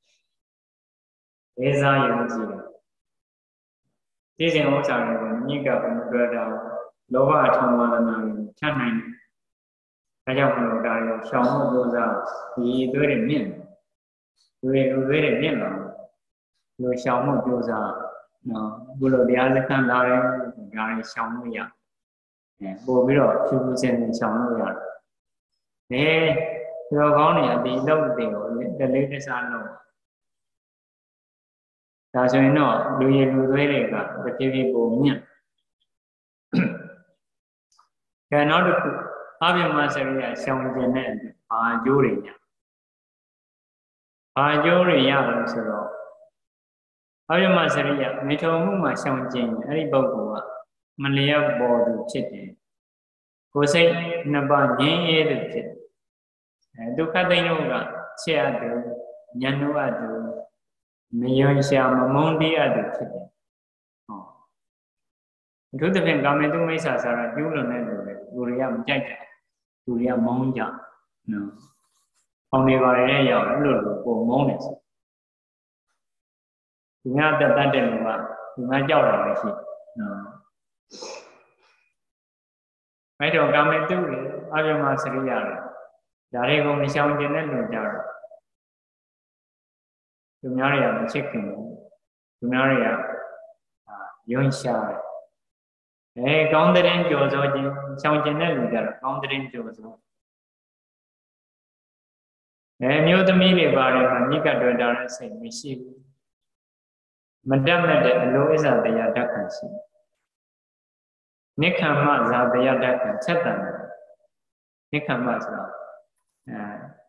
ဒေဇာယုံကြည်တယ်ဒီစဉ်ဥစ္စာတွေကိုညိကဘယ်လိုတွေ့တာလောဘအထုံဝါဒနာကိုဖြတ်နိုင်ဒါကြောင့်မလို့ဒါရောရှောင်ဖို့ကြိုးစားဒီသွေးတွေမြင့်လူတွေလူသွေးတွေမြင့်လာလူရှောင်ဖို့ကြိုးစားနော်ဘုလိုတရားစခန်းလာတယ်ဒါတွေရှောင်လို့ရအဲပို့ပြီးတော့ဖြူဖြူစင်စင်ရှောင်လို့ရတယ်ဒီလိုကောင်းနေအဒီလောက်တွေကိုတလေးတစားလို့ဒါဆိုရင်တော့လူရည်လူသွေးတွေကတဖြည်းဖြည်းပုံမြင့်ကဲနောက်တစ်ခုအပြမစရိယရှောင်ကျင်တဲ့ဘာကျိုးတွေညဘာကျိုးတွေရလို့ဆိုတော့အပြမစရိယမေထုံမှုမှာရှောင်ကျင်အဲ့ဒီပုဂ္ဂိုလ်ကမလျော့ပေါ်သူဖြစ်တယ်ကိုယ်စိတ်နှစ်ပါးငြင်းရဲသူဖြစ်တယ်အဲဒုက္ခသိမ်းလို့ကချက်အတူညံ့လို့အတူမယွန်ရှာမမုန်းတိအတူဖြစ်တယ်ဟောအထူးသဖြင့်ကာမေတုမိစ္ဆာစာရကျူးလွန်တဲ့လူတွေလူတွေကမကြိုက်ကြလူတွေကမုန်းကြနော်အောင်နေပါရဲ့ရောက်အဲ့လိုလိုပုံမုန်းတယ်ဒီများတက်တတ်တဲ့လူကဒီများကြောက်တာပဲရှိနော်အဲ့တော့ကာမေတုတွေအပြမစရိယတွေဒါတွေကိုမရှောင်ကျင်တဲ့လူကြတော့သူများတွေကမချစ်ခင်ဘူးသူများတွေကယွန်းရှာတယ်အဲကောင်းတဲ့ကြော်စောခြင်းရှောင်ကျင်တဲ့လူကြတော့ကောင်းတဲ့ကြော်စောအဲမျိုးသမီးတွေပါတယ်မှာညိကတွေ့တာတဲ့စိတ်မရှိဘူးမတတ်မဲ့တဲ့အလိုအစ္စာတရားဓာတ်ခံရှိနိခမ္မဇာတရားဓာတ်ခံဆက်တန်တယ်နိခမ္မဆိုတာအဲ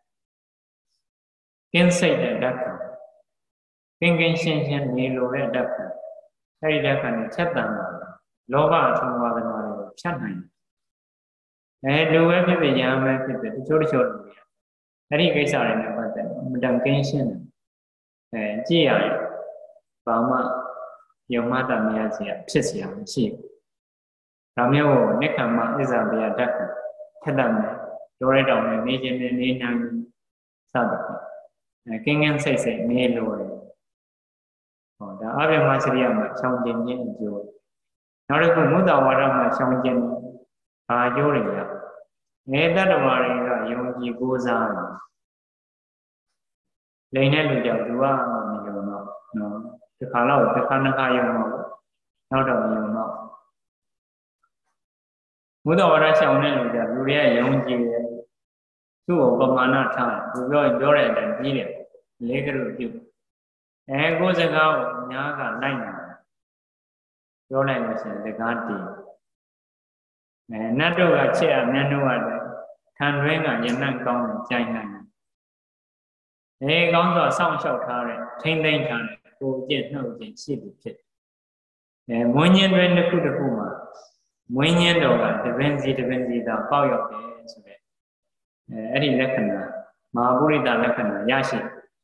ကင်းစိတ်တဲ့ဓာတ်ခံကင်းကင်းရှင်းရှင်းနေလိုတဲ့ဓာတ်ခံအဲဒီဓာတ်ခံနဲ့ဆက်တန်တာလောဘအထုံးဝါဒနာတွေကိုဖြတ်နိုင်တယ်အဲလူပဲဖြစ်ဖြစ်ညာပဲဖြစ်ဖြစ်တချို့တချို့လူတွေအဲ့ဒီကိစ္စတွေနဲ့ပတ်သက်မတန်ကင်းရှင်းတယ်အဲကြည့်ရတယ်ဘာမှယုံမှတ်တာမရစရာဖြစ်စရာမရှိဘူးဒါမျိုးကိုနိခမ္မအစ္ဆာဘေယဓာတ်ကထက်တတ်မယ်ပြောရတောင်နဲ့နေခြင်းနဲ့နေနိုင်စသဖြင့်အဲကင်းကင်းစိတ်စိတ်နေလို့ရတယ်ဟောဒါအပြမစရိယမှာရှောင်ကျင်ခြင်းအကျိုးနောက်တစ်ခုမုဒ္ဒဝါဒမှာရှောင်ကျင်ဘာအကျိုးတွေလဲငယ်တတ္တဝါတွေကယုံကြည်ကိုးစားတယ်လိန်တဲ့လူကြောင့်သူကမယုံတော့နော်ဒီခါတော့ဒီခါနှစ်ခါယုံတော့နောက်တော့မယုံတော့မုဒ္ဒဝါဒရှောင်တဲ့လူကြောင့်လူတွေကယုံကြည်တယ်သူ့ကိုပမာဏထားတယ်သူပြောရင်ပြောတဲ့အတိုင်းပြီးတယ်လေးကလေးပြုအဲကိုယ်စကားကိုအများကလိုက်နေတယ်ပြောလိုက်လို့ရှိရင်စကားတည်အဲနတ်တို့ကချက်အမြတ်တို့ကလည်းခံတွင်းကယနံ့ကောင်းတယ်ကြိုင်နိုင်တယ်အဲကောင်းစွာစောင့်ရှောက်ထားတဲ့ထိမ့်သိမ့်ထားတဲ့ကိုယ်ကျင့်နှုတ်ကျင့်ရှိသူဖြစ်အဲမွေးညင်းတွင်တစ်ခုတစ်ခုမှာမွေးညင်းတော်ကတပင်စီတပင်စီသာပေါက်ရောက်တယ်ဆိုတဲ့အဲအဲ့ဒီလက္ခဏာမဟာပုရိသလက္ခဏာရရှိ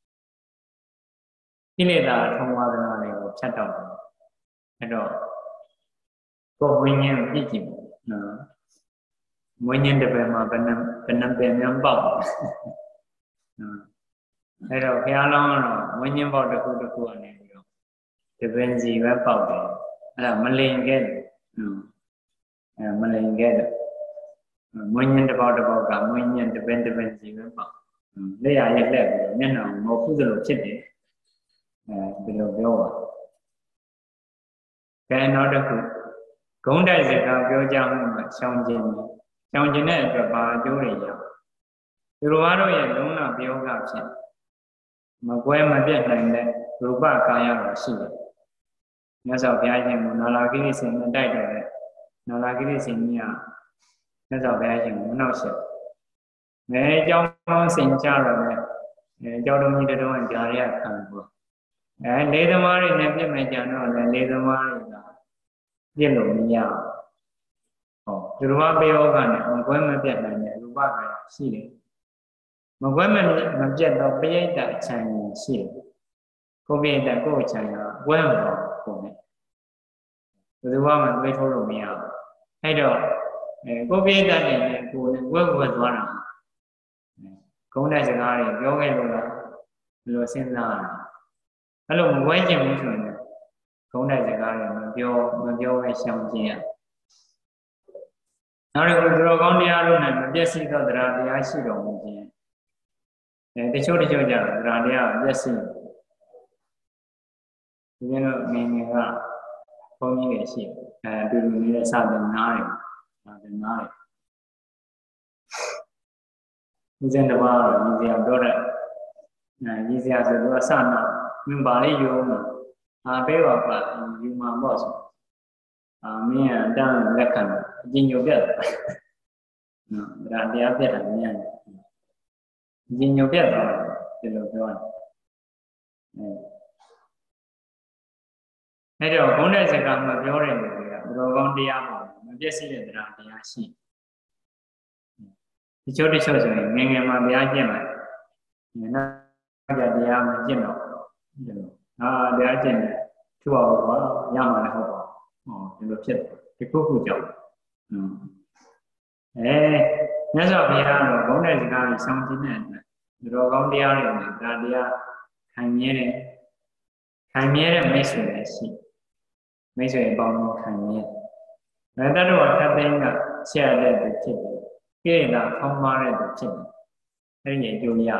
ကိလေသာထုံဝါဒနာတွေကိုဖြတ်တော့တယ်အဲ့တော့ကိုယ်ဝိညာဉ်ပြည့်ကြည့်ပေါ့နော်မွေးညင်းတပင်မှာဘယ်နှဘယ်နှပင်များပေါက်နော်အဲ့တော့ဘုရားလောင်းကတော့မွေးညင်းပေါက်တစ်ခုတစ်ခုအနေပြီးတော့တပင်စီပဲပေါက်တယ်အဲ့ဒါမလိန်ခဲ့တယ်နော်အဲမလိန်ခဲ့တယ်မွေးညင်းတစ်ပေါက်တစ်ပေါက်ကမွေးညင်းတပင်တပင်စီပဲပေါက်လက်ရရက်လက်ပြီးတော့မျက်နှာမဟုတ်ဘူးလို့ဖြစ်တယ်အဲဒီလိုပြောပါကဲနောက်တစ်ခုဂုံးတိုက်စကားပြောကြမှုမှာရှောင်ကျင်တယ်ရှောင်ကျင်တဲ့အတွက်ဘာအကျိုးတွေရသူတော်ဘာတို့ရဲ့လုံးနာပြောကဖြစ်မကွဲမပြတ်နိုင်တဲ့ရူပကာယတော်ရှိတယ်မြတ်စွာဘုရားရှင်ကနာလာကိရိစင်နဲ့တိုက်တော်တဲ့နာလာကိရိစင်ကြီးကမြတ်စွာဘုရားရှင်ကိုမနှောက်ယှက်ငယ်အကြောင်းကောင်းစင်ကြတော့လေအဲအကြောင်းတော်ကြီးတော်ကြားရခံပေါ့အဲလေးသမားတွေနဲ့ပြည့်မဲ့ကြတော့လေလေးသမားတွေကပြည့်လို့မရဟောဒီလိုမပြောကနဲ့မကွဲမပြတ်နိုင်တဲ့ရူပကာယရှိတယ်မကွဲမမပြတ်တော့ပရိယတ်အချမ်းရှိတယ်ကိုပရိယတ်ကိုအချမ်းကဝဲမတော့ပုံနဲ့ဘယ်သူမှမတွေးထိုးလို့မရဘူးအဲ့တော့အဲကိုပရိယတ်နဲ့ကိုနဲ့ဝဲဝဲသွားတာဂုံးတဲ့စကားတွေပြောခဲ့လို့လားဘယ်လိုစဉ်းစားရလဲအဲ့လိုမဝဲကျင်ဘူးဆိုရင်ဂုံးတဲ့စကားတွေမပြောမပြောပဲရှောင်ကျင်ရနောက်တစ်ခုသူတော်ကောင်းတရားလို့နဲ့မပြည့်စုံသောတရားတရားရှိတော်မူခြင်းအဲတချို့တချို့ကြတော့တရားတရားပြည့်စုံဒီလိုငယ်ငယ်ကဘုန်းကြီးတွေရှိအဲတူတူနေတဲ့စာသင်နာတွေစာသင်နာတွေဦးဇင်းတစ်ပါးတော့ညီစရာပြောတဲ့အဲညီစရာဆိုသူကစနာမင်းပါလေးယုံမှာအာပေးပါပါယူမှာပေါ့ဆိုအာမင်းကတန်းလက်ခံအကျဉ်းချုပ်ပြတ်တယ်နော်ဒါတရားပြတ်တာမင်းအကျဉ်းချုပ်ပြတ်သွားတယ်ဒီလိုပြောတယ်အဲအဲ့တော့ဘုန်းတဲ့စကားမှာပြောတဲ့လူတွေကဘုရောကောင်းတရားပေါ့မပြည့်စုံတဲ့တရားတရားရှိတချို့တချို့ဆိုရင်ငယ်ငယ်မှာတရားကျင့်လိုက်နောက်ကြတရားမကျင့်တော့ဒီလိုဟာတရားကျင့်တယ်ထူအောင်ပါရမှာလည်းဟုတ်ပါဟောဒီလိုဖြစ်ဒီခုခုကြောင့်อืมအဲမြတ်စွာဘုရားကတော့ဘုန်းတဲ့စကားကိုဆောင်းကျင့်တဲ့ဘုရောကောင်းတရားတွေနဲ့ဒါတရားခံမြဲတယ်ခံမြဲတဲ့မိတ်ဆွေလည်းရှိမိတ်ဆွေအပေါင်းကိုခံမြဲတယ်တတ္တဝါခတ်သိန်းကဆရာတဲ့သူဖြစ်တယ်ကိရိတာဖောင်းပါတဲ့သူဖြစ်တယ်အဲ့ဒီအကျိုးရ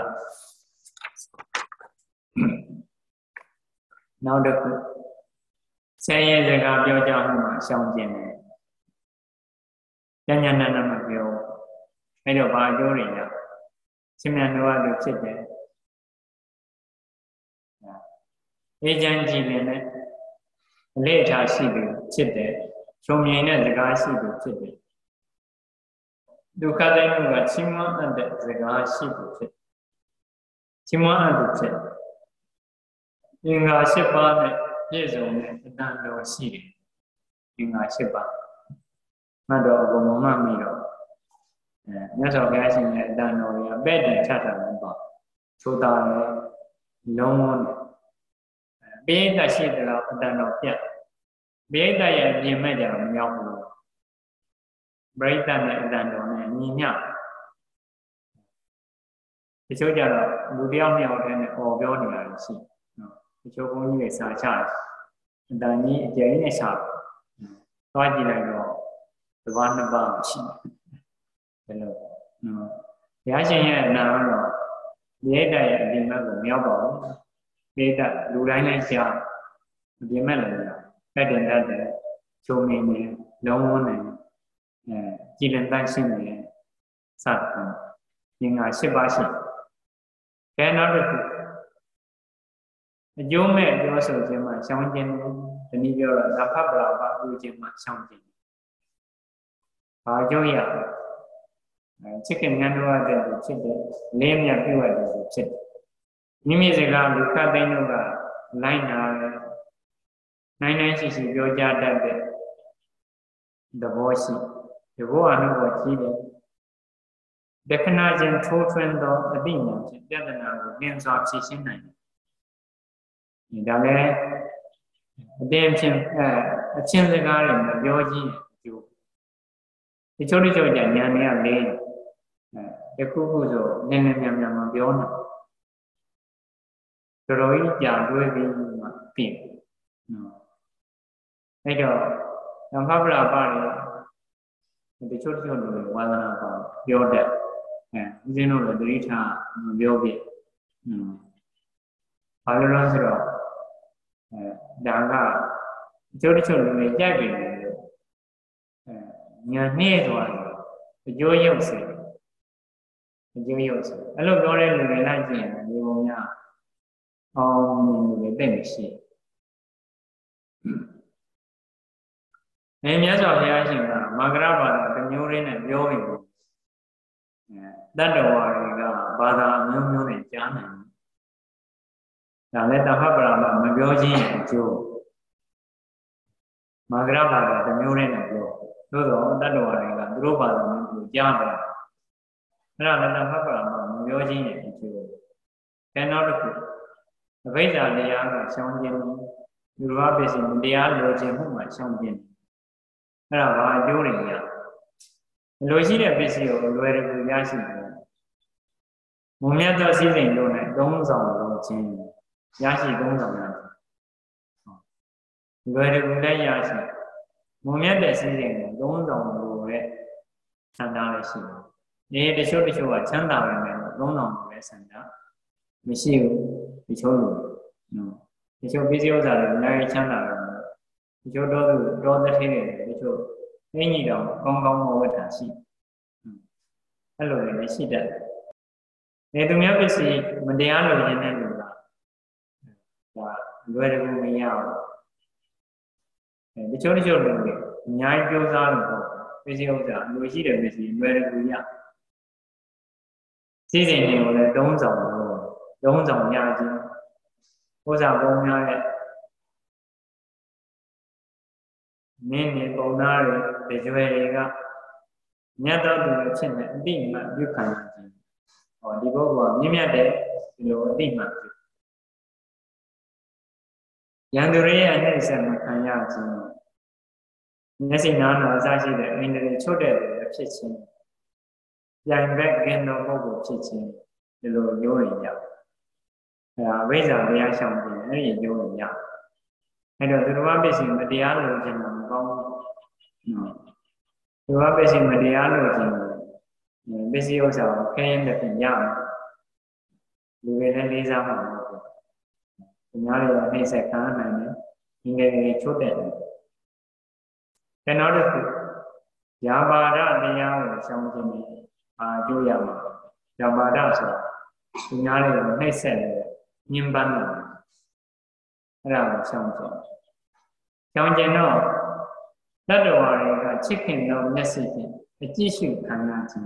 နောက်တစ်ခုဆရာရဲ့စကားပြောကြမှုမှာရှောင်ကျင်တယ်ဉာဏ်ဉာဏ်နဲ့မပြောအဲ့တော့ဘာအကျိုးတွေရရှင်မြတ်တော်ကသူဖြစ်တယ်အေးချမ်းကြည်လင်တဲ့အလေးထားရှိသူဖြစ်တယ်ချုံမြင်တဲ့စကားရှိသူဖြစ်တယ်ဒုက္ခတိုင်းကချီးမွမ်းအပ်တဲ့စကားရှိသူဖြစ်ချီးမွမ်းအပ်သူဖြစ်အင်္ဂါ၈ပါးနဲ့ပြည့်စုံတဲ့အတန်တော်ရှိတယ်အင်္ဂါ၈ပါးမှတ်တော့အကုန်လုံးမှမိတော့အဲမြတ်စွာဘုရားရှင်ရဲ့အတန်တော်ကြီးပဲ့တယ်ချတာလည်းပေါ့သို့တော်လည်းလုံးဝပိဋကရှိတယ်လို့အတန်တော်ပြတ်ပိဋကရဲ့အပြင်မဲ့ကြတော့မရောက်ဘူးပရိသတ်နဲ့အတန်တော်နဲ့ညီမျှတချို့ကြတော့လူတယောက်နှစ်ယောက်တည်းနဲ့អော်ပြောနေတာရှိနော်တချို့ဘုန်းကြီးတွေစာချအတန်ကြီးအကျယ်ကြီးနဲ့စာသွားကြည့်လိုက်တော့တဘာနှစ်ပါးရှိတယ်လို့နော်ဘုရားရှင်ရဲ့အနာတော့ပိဋကရဲ့အပြင်မဲ့ကိုမရောက်ပါဘူးပိဋကလူတိုင်းလည်းရှားအပြင်မဲ့လည်းဖက်တင်တတ်တယ်ချုံနေနေလုံးဝနေအဲကြည်လင်တန့်ရှင်းနေစသဖြင့်ဉာဏ်၈ပါးရှိခဲနောက်တစ်ခုအကျိုးမဲ့ပြောဆိုခြင်းမှာရှောင်ကျဉ်ဒီနည်းပြောတော့သဖပရာပဥခြင်းမှာရှောင်ကျဉ်ဘာကြောင့်ရအဲချစ်ခင်ငန်းတော်တဲ့ဖြစ်တယ်လေးမြတ်ပြုတ်ရတယ်ဖြစ်တယ်မိမိစကားလူခတ်သိန်းတို့ကလိုက်နာနိုင်နိုင်ရှိရှိပြောကြတတ်တဲ့သဘောရှိဒီဘောအနုဘောကြီးတယ်ဒက္ခဏချင်းထိုးထွင်းသောအသိဉာဏ်ဖြင့်ပြဿနာကိုမြင်စွာဖြေရှင်းနိုင်တယ်ဒါလည်းအတင်းဖြင့်အဲအချင်းစကားတွေမပြောကြီးအကျိုးဒီချို့ဒီချို့ကြဉာဏ်တွေကလေးအဲတခုခုဆိုနည်းနည်းများများမပြောနိုင်တော်တော်ကြီးကြာတွေးပြီးမှပြင်နော်အဲ့တော့ဓမ္မပရာပါတွေတချို့တချို့လူတွေဝါသနာပါပြောတတ်အဲဦးဇင်းတို့လည်းသတိထားမပြောပြอืมဘာလို့လဲဆိုတော့အဲဒါကတချို့တချို့လူတွေကြိုက်ပြီလေအဲညာနှဲ့သွားတယ်အကျိုးရုပ်စေအကျိုးရုပ်စေအဲ့လိုပြောတဲ့လူတွေလိုက်ကြည့်ရင်ဒီပုံများအောင်မြင်လို့တိတ်မရှိအဲမြတ်စွာဘုရားရှင်ကမာဂရဘာသာတစ်မျိုးရင်းနဲ့ပြောပြီးတတ္တဝါတွေကဘာသာမျိုးမျိုးနဲ့ကြားနိုင်တယ်ဒါလည်းတဖပရာမမပြောချင်းအကျိုးမာဂရဘာသာတစ်မျိုးရင်းနဲ့ပြောသို့တော့တတ္တဝါတွေကသူတို့ဘာသာမျိုးကိုကြားတယ်အဲ့ဒါလည်းတဖပရာမမပြောချင်းရဲ့အကျိုးအဲနောက်တစ်ခုအဘိဓါတရားကရှောင်ကျဉ်လူတော်ပစ္စည်းတရားလိုချင်မှုမှာရှောင်ကျဉ်အဲ့ဒါဘာအကျိုးတွေရလိုရှိတဲ့ပစ္စည်းကိုလွယ်ကူရရှိတယ်မုံမြတ်သောစည်းစိမ်တို့နဲ့သုံးဆောင်လုံးချင်းရရှိသုံးဆောင်ရတယ်လွယ်ကူလည်းရရှိမုံမြတ်တဲ့စည်းစိမ်ကိုသုံးဆောင်လို့ရဲ့ဆန္ဒလည်းရှိတယ်။ဒီတချို့တချို့ကချမ်းသာပဲမယ်သုံးဆောင်ပဲဆန္ဒမရှိဘူးဒီချို့လို့နော်ဒီချို့ပြည့်စုံဥစ္စာတွေအများကြီးချမ်းသာတယ်ဒီချို့တော့တော့တဲ့ထဲတယ်ဒီချို့အင်းကြီးတော့ကောင်းကောင်းမဝတ်တာရှိအဲ့လိုလည်းရှိတတ်တယ်။သူများပစ္စည်းမတရားလို့ရင်းတဲ့လူကဒါလွယ်တကူမရဘူး။အဲဒီချို့တချို့လူတွေအများကြီးပြောစားလို့ပေါ့ပစ္စည်းဥစ္စာလူရှိတဲ့ပစ္စည်းလွယ်တကူရစီစဉ်နေလို့လည်းသုံးဆောင်လို့သုံးဆောင်ရခြင်းဥစ္စာပုံများတဲ့နင်းနေပုံသားတွေကြွယ်တွေကမြတ်တော်သူဖြစ်နေအတိမပြုခံရခြင်းဟောဒီဘုရားမြင့်မြတ်တဲ့ဒီလိုအတိမပြုရန်သူရဲ့အနှိမ့်ဆက်မခံရခြင်းမျက်စိနားနာစရှိတဲ့အိန္ဒြေချုပ်တဲ့ဖြစ်ခြင်းပြိုင်ဘက်ကင်းတော်ပုဂ္ဂိုလ်ဖြစ်ခြင်းဒီလိုရိုးရရအဲအဝိဇ္ဇာတရားရှောင်ခြင်းအဲ့ဒီရိုးရရအဲ့တော့သူတော်ဘာပစ္စည်းမတရားလို့ခြင်းမကောင်းဘူးနော်သူတော်ဘာပစ္စည်းမတရားလို့ခြင်းပစ္စည်းဥစ္စာကိုခင်းတဲ့ပြင်ရမယ်လူတွေလည်းလေးစားမှာမဟုတ်ဘူးဒီများတွေနှိမ့်ဆက်ခံနိုင်တယ်ဒီငယ်ငယ်ချိုးတဲ့တယ်ကျွန်တော်တို့ယာပါဒတရားကိုရှောင်ခြင်းနဲ့အာကျိုးရမှာယာပါဒဆိုတာဒီများတွေနှိမ့်ဆက်တယ်ညင်ပန်းတယ်အဲ့ဒါကိုရှောင်ခြင်းရှောင်ခြင်းတော့တတ္တဝါတွေကချစ်ခင်တော့မျက်စိဖြင့်အကြည့်ရှုခံရခြင်း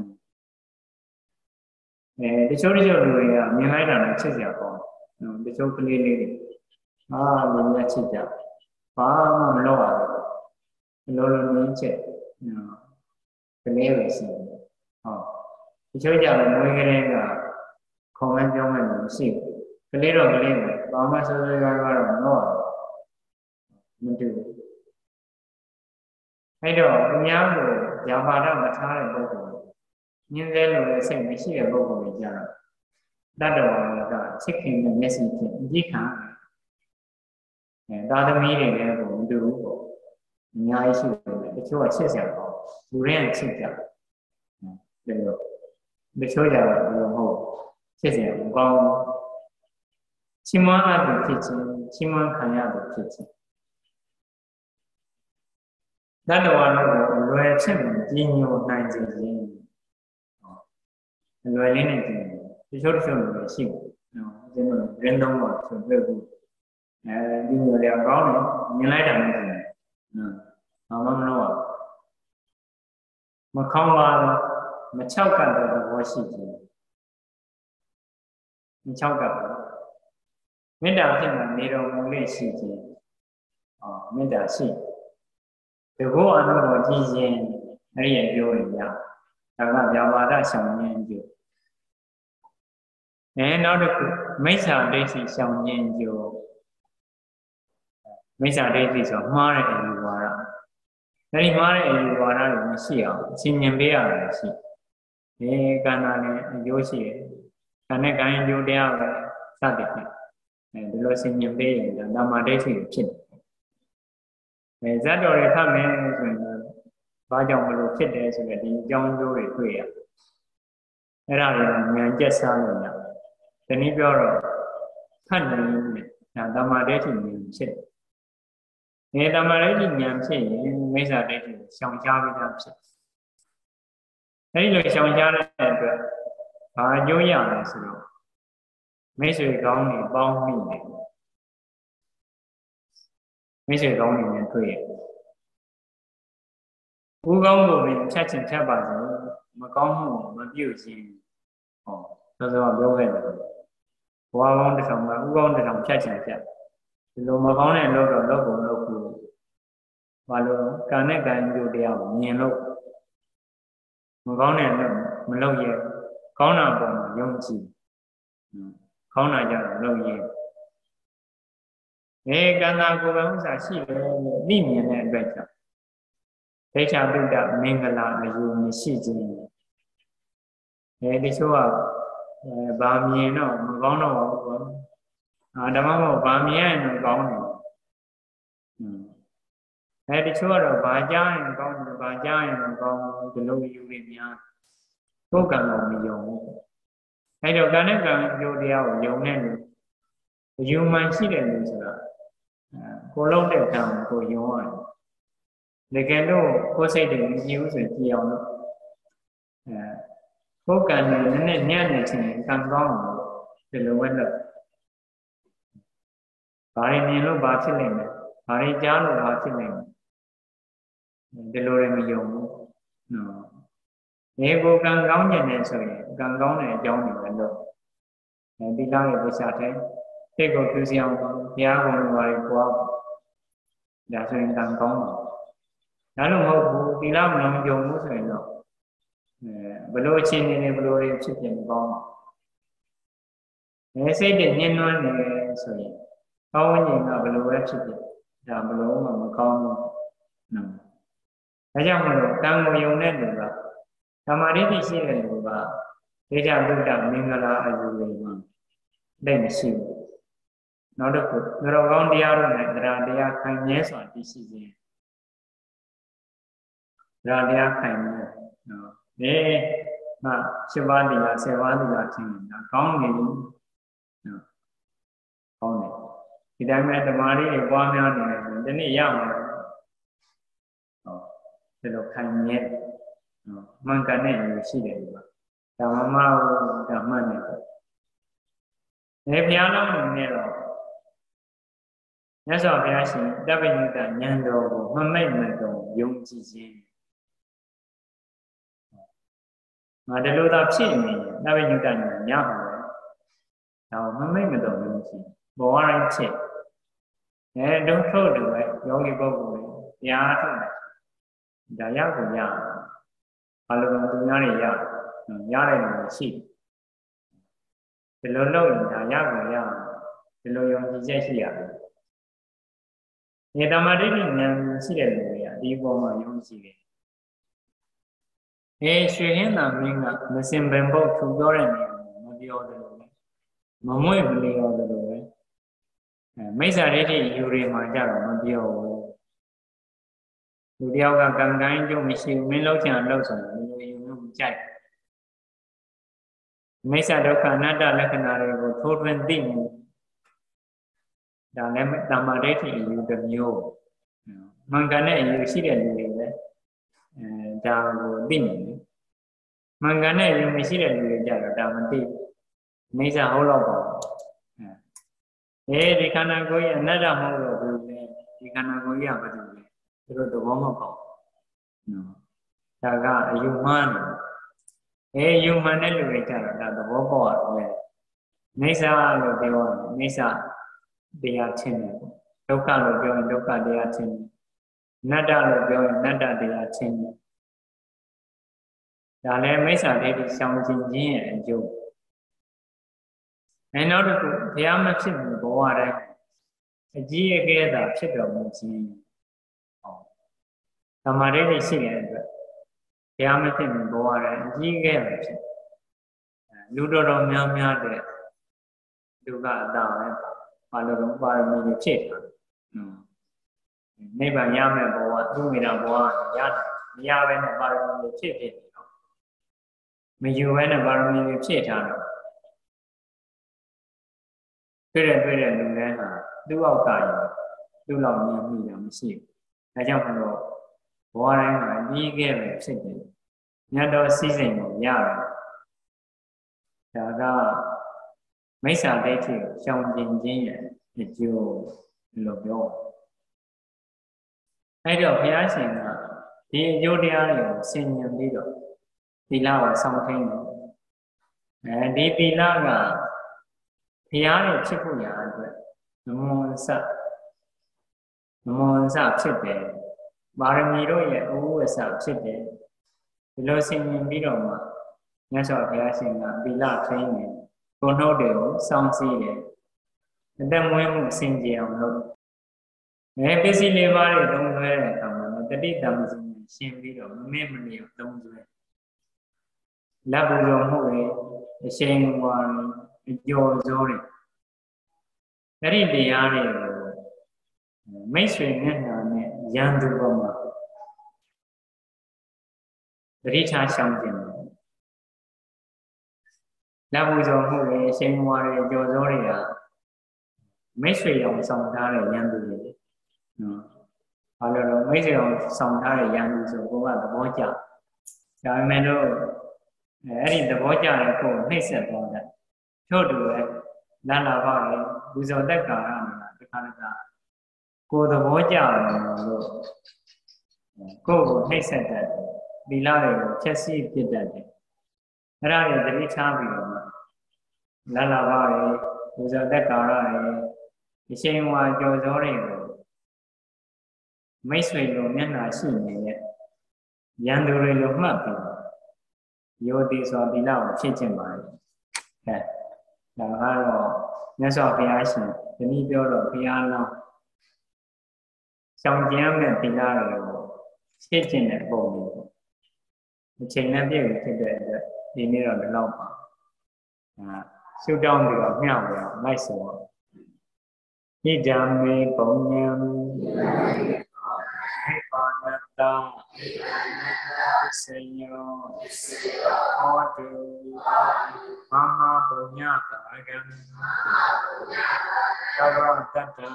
အဲတချို့တချို့လူတွေကမြင်လိုက်တာနဲ့ချစ်စရာပေါ့နော်တချို့ကလေးလေးတွေအာလူများချစ်ကြဘာမှမလုပ်ရဘူးလောလောနင်းချစ်နော်ကလေးပဲရှိတယ်ဟောတချို့ကြတော့မွေးကလေးကခေါင်းမပြောင်းမှမရှိဘူးကလေးတော့ကလေးပဲဘာမှစိုးစိုးရွားရွားတော့မလုပ်ရဘူးမတူဘူးအဲ့တော့သူများကိုယာပါဒမထားတဲ့ပုဂ္ဂိုလ်ညင်းသေးလို့လည်းစိတ်မရှိတဲ့ပုဂ္ဂိုလ်ကြီးကြတော့တတ္တဝါကချစ်ခင်တဲ့မျက်စိဖြင့်အကြည့်ခံအဲသာသမီတွေလည်းကိုမတူဘူးပေါ့အများကြီးရှိတယ်တချို့ကချစ်စရာပေါ့လူရင်းချစ်ကြတယ်လို့တချို့ကြတော့ဘယ်လိုမဟုတ်ချစ်စရာမကောင်းဘူးချီးမွမ်းအပ်တဲ့ဖြစ်ခြင်းချီးမွမ်းခံရတဲ့ဖြစ်ခြင်းတတ္တဝါတို့ကိုလွယ်ချက်နဲ့ကြီးညိုနိုင်ခြင်းလွယ်လေးနဲ့ကြီးတချို့တချို့လူရှိတယ်နော်ဒီလိုရင်းသုံးတော့ဆိုပြဘူးအဲဒီလိုလည်းကောင်းတယ်မြင်လိုက်တာနဲ့ဆိုရင်နော်ဘာမှမလုပ်ရမခေါင်းပါမချောက်ကတဲ့သဘောရှိခြင်းမချောက်ကပါမေတ္တာဖြစ်မှနေတော်မူလေးရှိခြင်းအော်မေတ္တာရှိတဘောအနုဘောကြည်ခြင်းအဲ့ဒီအကျိုးတွေရဒါကဗျာပါဒရှောင်ခြင်းအကျိုးအဲနောက်တစ်ခုမိစ္ဆာဒိဋ္ဌိရှောင်ခြင်းအကျိုးမိစ္ဆာဒိဋ္ဌိဆိုမှားတဲ့အယူဝါဒအဲ့ဒီမှားတဲ့အယူဝါဒတွေမရှိအောင်အစဉ်ဉာဏ်ပေးရတယ်ရှိဒီကံတာနဲ့အကျိုးရှိတယ်ကံနဲ့ကံအကျိုးတရားပဲစသည်ဖြင့်အဲဒီလိုအစဉ်ဉာဏ်ပေးရင်ဓမ္မဒိဋ္ဌိဖြစ်တယ်အဲဇတ်တော်တွေဖတ်မယ်ဆိုရင်ဘာကြောင့်မလို့ဖြစ်တယ်ဆိုတဲ့ဒီအကြောင်းကျိုးတွေတွေ့ရအဲ့ဒါတွေဉာဏ်ကျက်စားလို့ရတယ်ဒီနည်းပြောတော့ဖတ်နေဒါဓမ္မဒိဋ္ဌိဉာဏ်ဖြစ်တယ်ဒီဓမ္မဒိဋ္ဌိဉာဏ်ဖြစ်ရင်မိစ္ဆာဒိဋ္ဌိရှောင်ရှားပြီးသားဖြစ်အဲဒီလိုရှောင်ရှားတဲ့အတွက်ဘာအကျိုးရလဲဆိုတော့မိတ်ဆွေကောင်းတွေပေါင်းမိတယ်မိတ်ဆွေကောင်းတွေနဲ့တွေ့ရဦးကောင်းကိုပင်ဖြတ်ချင်ဖြတ်ပါစေမကောင်းမှုမပြုတ်ခြင်းဟောသောသောပြောခဲ့တယ်ဘဝကောင်းတစ်ဆောင်မှာဦးကောင်းတစ်ဆောင်ဖြတ်ချင်ဖြတ်ဒီလိုမကောင်းတဲ့လို့တော့လောက်ကုန်လို့ဘူးဘာလို့ကံနဲ့ကံကြိုတရားကိုမြင်လို့မကောင်းတဲ့လို့မလုပ်ရကောင်းတာပုံမှာယုံကြည်ကောင်းတာကြတော့လုပ်ရအဲကံတာကိုယ်ပဲဥစ္စာရှိတယ်သိမြင်တဲ့အတွက်ကြောင့်ဒိဋ္ဌာတုဒ္ဒမင်္ဂလာအယူမရှိခြင်းအဲဒီဆိုကဗာမြင်တော့မကောင်းတော့ဘူးကွာအာဓမ္မမို့ဗာမြင်ရင်တော့ကောင်းတယ်အဲတချို့ကတော့ဘာကြားရင်ကောင်းတယ်ဘာကြားရင်မကောင်းဘူးဒီလိုယူနေများကိုယ်ကံကိုမယုံဘူးအဲတော့ကံနဲ့ကံကြိုးတရားကိုယုံနေလို့ယူမှန်ရှိတယ်လို့ဆိုတာကိုလုံးတဲ့ကံကိုယုံရတယ်တကယ်လို့ကိုယ်စိတ်တွေမကြည့်ဘူးဆိုကြည့်အောင်လို့အဲကိုယ်ကံနဲ့နည်းနည်းညံ့နေချင်းကံကောင်းလို့ဒီလိုဝက်လို့ဘာရင်းမြင်လို့ဘာဖြစ်နေလဲဘာရင်းကြားလို့ဘာဖြစ်နေလဲဒီလိုလည်းမယုံဘူးနော်ဒီကိုကံကောင်းကျင်နေဆိုရင်ကံကောင်းတဲ့အကြောင်းတွေလည်းလို့အဲဒီလားရဲ့ပစ္စတဲ့စိတ်ကိုပြုစီအောင်ဘုရားကုံလိုပါလေပွားဒါဆိုရင်ကံကောင်းတယ်ဒါလို့မဟုတ်ဘူးသီလမလုံးကြုံဘူးဆိုရင်တော့အဲဘလို့အချင်းနေနေဘလို့တွေဖြစ်ဖြစ်မကောင်းဘူးအဲစိတ်တွေညှဉ်းနှွမ်းနေဆိုရင်ကောင်းဝင်ကဘလို့ပဲဖြစ်ဖြစ်ဒါဘလို့မှမကောင်းဘူးနော်ဒါကြောင့်မလို့ကံကိုယုံတဲ့လူကဓမ္မရည်ရှိတဲ့လူကဒေကြဗုဒ္ဓမင်္ဂလာအယူတွေမှာလက်မရှိဘူးနောက်တစ်ခုသူတော်ကောင်းတရားတို့နဲ့တရားတရားခံမြဲစွာတည်ရှိခြင်းတရားတရားခံမြဲနော်ဒီမှရှင်းပါးတရားဆယ်ပါးတရားချင်းတာကောင်းနေပြီနော်ကောင်းတယ်ဒီတိုင်းမဲ့ဓမ္မရည်တွေပွားများနေတယ်ဆိုရင်ဒီနေ့ရမှာဟုတ်ဒီလိုခံမြဲနော်မှန်ကန်တဲ့ယူရှိတယ်ဒီမှာဓမ္မမဟုတ်ဓမ္မနဲ့ပဲဒီဘုရားလုံးနဲ့တော့မြတ်စွာဘုရားရှင်တပ္ပညုတဉာဏ်တော်ကိုမမိတ်မတုံယုံကြည်ခြင်းငါဒီလိုသာဖြစ်နေတပ္ပညုတဉာဏ်ရမှာပဲဒါမမိတ်မတုံယုံကြည်ဘောရတိုင်းဖြစ်အဲဒုက္ခတို့ပဲယောဂီပုဂ္ဂိုလ်တွေတရားထုတ်တယ်ဒါရကိုရဘာလို့လဲသူများတွေရရတယ်လို့ရှိဒီလိုလုပ်ရင်ဒါရကိုရဒီလိုယုံကြည်ချက်ရှိရတယ်ဒီတမတိဋ္ဌိဉာဏ်ရှိတဲ့လူတွေကဒီပေါ်မှာယုံကြည်တယ်အဲရွှေဟင်းသာမင်းကမစင်ပင်ဖို့ထူပြောတဲ့နေရာမပြောတယ်လို့မမွေ့မလျော်တယ်လို့ပဲအဲမိစ္ဆာဒိဋ္ဌိယူတွေမှာကြတော့မပြောဘူးလူတယောက်ကကံကိုင်းကျုံမရှိဘူးမင်းလောက်ချင်အောင်လုပ်ဆိုရင်လူယူလို့မကြိုက်မိစ္ဆာဒုက္ခအနတ္တလက္ခဏာတွေကိုထိုးထွင်းသိမှုဒါလည်းတမ္မာဒိဋ္ဌိအယူတစ်မျိုးမှန်ကန်တဲ့အယူရှိတဲ့လူတွေလည်းအဲဒါကိုသိနေတယ်မှန်ကန်တဲ့အယူမရှိတဲ့လူတွေကြတော့ဒါမသိမိစ္ဆာဟုတ်တော့ပါအဲဒီခန္ဓာကိုယ်ရဲ့အနတ္တမဟုတ်တော့ဘူးလေဒီခန္ဓာကိုယ်ကြီးကဘာလို့လဲသူတို့သဘောမပေါက်နော်ဒါကအယူမှန်းတယ်အဲယူမှန်တဲ့လူတွေကြတော့ဒါသဘောပေါက်ရတယ်မိစ္ဆာလို့ပြောတယ်မိစ္ဆာတရားချင်းတယ်ဒုက္ခလို့ပြောရင်ဒုက္ခတရားချင်းတယ်နတ္တလို့ပြောရင်နတ္တတရားချင်းတယ်ဒါလည်းမိစ္ဆာဒိဋ္ဌိရှောင်ကျင်ခြင်းရဲ့အကျိုးအဲနောက်တစ်ခုဘုရားမဖြစ်ဘူးဘဝတိုင်းအကြီးအကဲသာဖြစ်တော်မူခြင်းဟောသမာဓိရှိတဲ့အတွက်ဘုရားမဖြစ်ဘူးဘဝတိုင်းအကြီးအကဲပဲဖြစ်လူတော်တော်များများတဲ့လူကအတာပဲဘာလို့လဲပါရမီတွေဖြည့်ထားတယ်။နိဗ္ဗာန်ရမယ်ဘဝသူမိတာဘဝရတယ်မရဘဲနဲ့ပါရမီတွေဖြည့်ဖြစ်နေတော့မယူဘဲနဲ့ပါရမီတွေဖြည့်ထားတော့တွေ့တဲ့တွေ့တဲ့လူတွေဟာသူ့အောက်ကရသူ့လောက်မြင်မိတာမရှိဘူး။ဒါကြောင့်မလို့ဘဝတိုင်းမှာကြီးခဲ့ပဲဖြစ်တယ်။မြတ်တော်စည်းစိမ်ကိုရတယ်။ဒါကမိစ္ဆာဒိဋ္ဌိကိုရှောင်ကျင်ခြင်းရဲ့အကျိုးလို့ပြောအဲ့တော့ဘုရားရှင်ကဒီအကျိုးတရားတွေကိုဆင်ញံပြီးတော့သီလကိုစောင့်ထိန်တယ်အဲဒီသီလကဘုရားရဲ့ဖြစ်ဖို့ရာအတွက်နမောစနမောစဖြစ်တယ်ပါရမီတို့ရဲ့အဝဝဆဖြစ်တယ်ဒီလိုဆင်ញံပြီးတော့မှမြတ်စွာဘုရားရှင်ကသီလထိန်တယ်ကိုယ်နှုတ်တွေကိုစောင့်စည်းတယ်အသက်မွေးမှုစင်ကြယ်အောင်လုပ်အဲပစ္စည်းလေးပါးတွေသုံးဆွဲတဲ့အခါမှာတတိတမစီရှင်းပြီးတော့မမေ့မလျော့သုံးဆွဲလက်ပူဇော်မှုတွေအရှိန်ဝါတွေအကျော်စိုးတွေအဲ့ဒီတရားတွေကိုမိတ်ဆွေမျက်နှာနဲ့ Yan tu bama. Rita something. Now we don't know the same way Jozoria. Mấy ông xong ra để nhân từ gì họ là mấy sự ông xong ra để nhân từ số của bạn là bó chợ cho em đâu để đi tập bó chợ này cũng hết sạch rồi đấy chốt được là là vậy bây giờ tất cả là tất cả là cô tập bó chợ này rồi cô cũng hết sạch rồi đi lao để chết sĩဖြစ်တယ်အဲ့ဒါတွေတတိထားပြီးတော့လာလာပါလေဘုရားတက်ကာရရဲ့အရှင်ဝါကြော်စောတွေကိုမိတ်ဆွေလိုမျက်နှာရှိနေတဲ့ရန်သူတွေလိုမှတ်ပြီးယောတိဆိုဒီလောက်ဖြစ်ချင်ပါလေအဲဒါကတော့မြတ်စွာဘုရားရှင်ဒီနည်းပြောတော့ဘုရားလောင်းဆောင်ကျမ်းမဲ့ဒီလားတွေကိုဖြစ်ချင်တဲ့ပုံမျိုးအချိန်နဲ့ပြည့်ဖြစ်တဲ့အတွက်ဒီနေ့တော့ဒီလောက်ပါအာရှုတောင်းပြီးတော့မျှဝေအောင်လိုက်ဆိုတော့ဣဒံမေပုံညံနိဗ္ဗာနတံစေယောဟောတုမမပုညတာကံသဗ္ဗတတ္တံ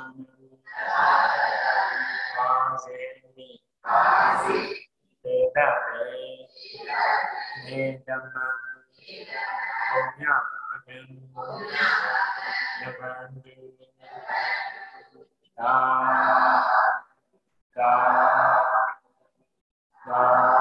ပါစေမိပါစေဒေတမေနေဓမ္မံပုညတာကံနဗန္တိသာသာသာ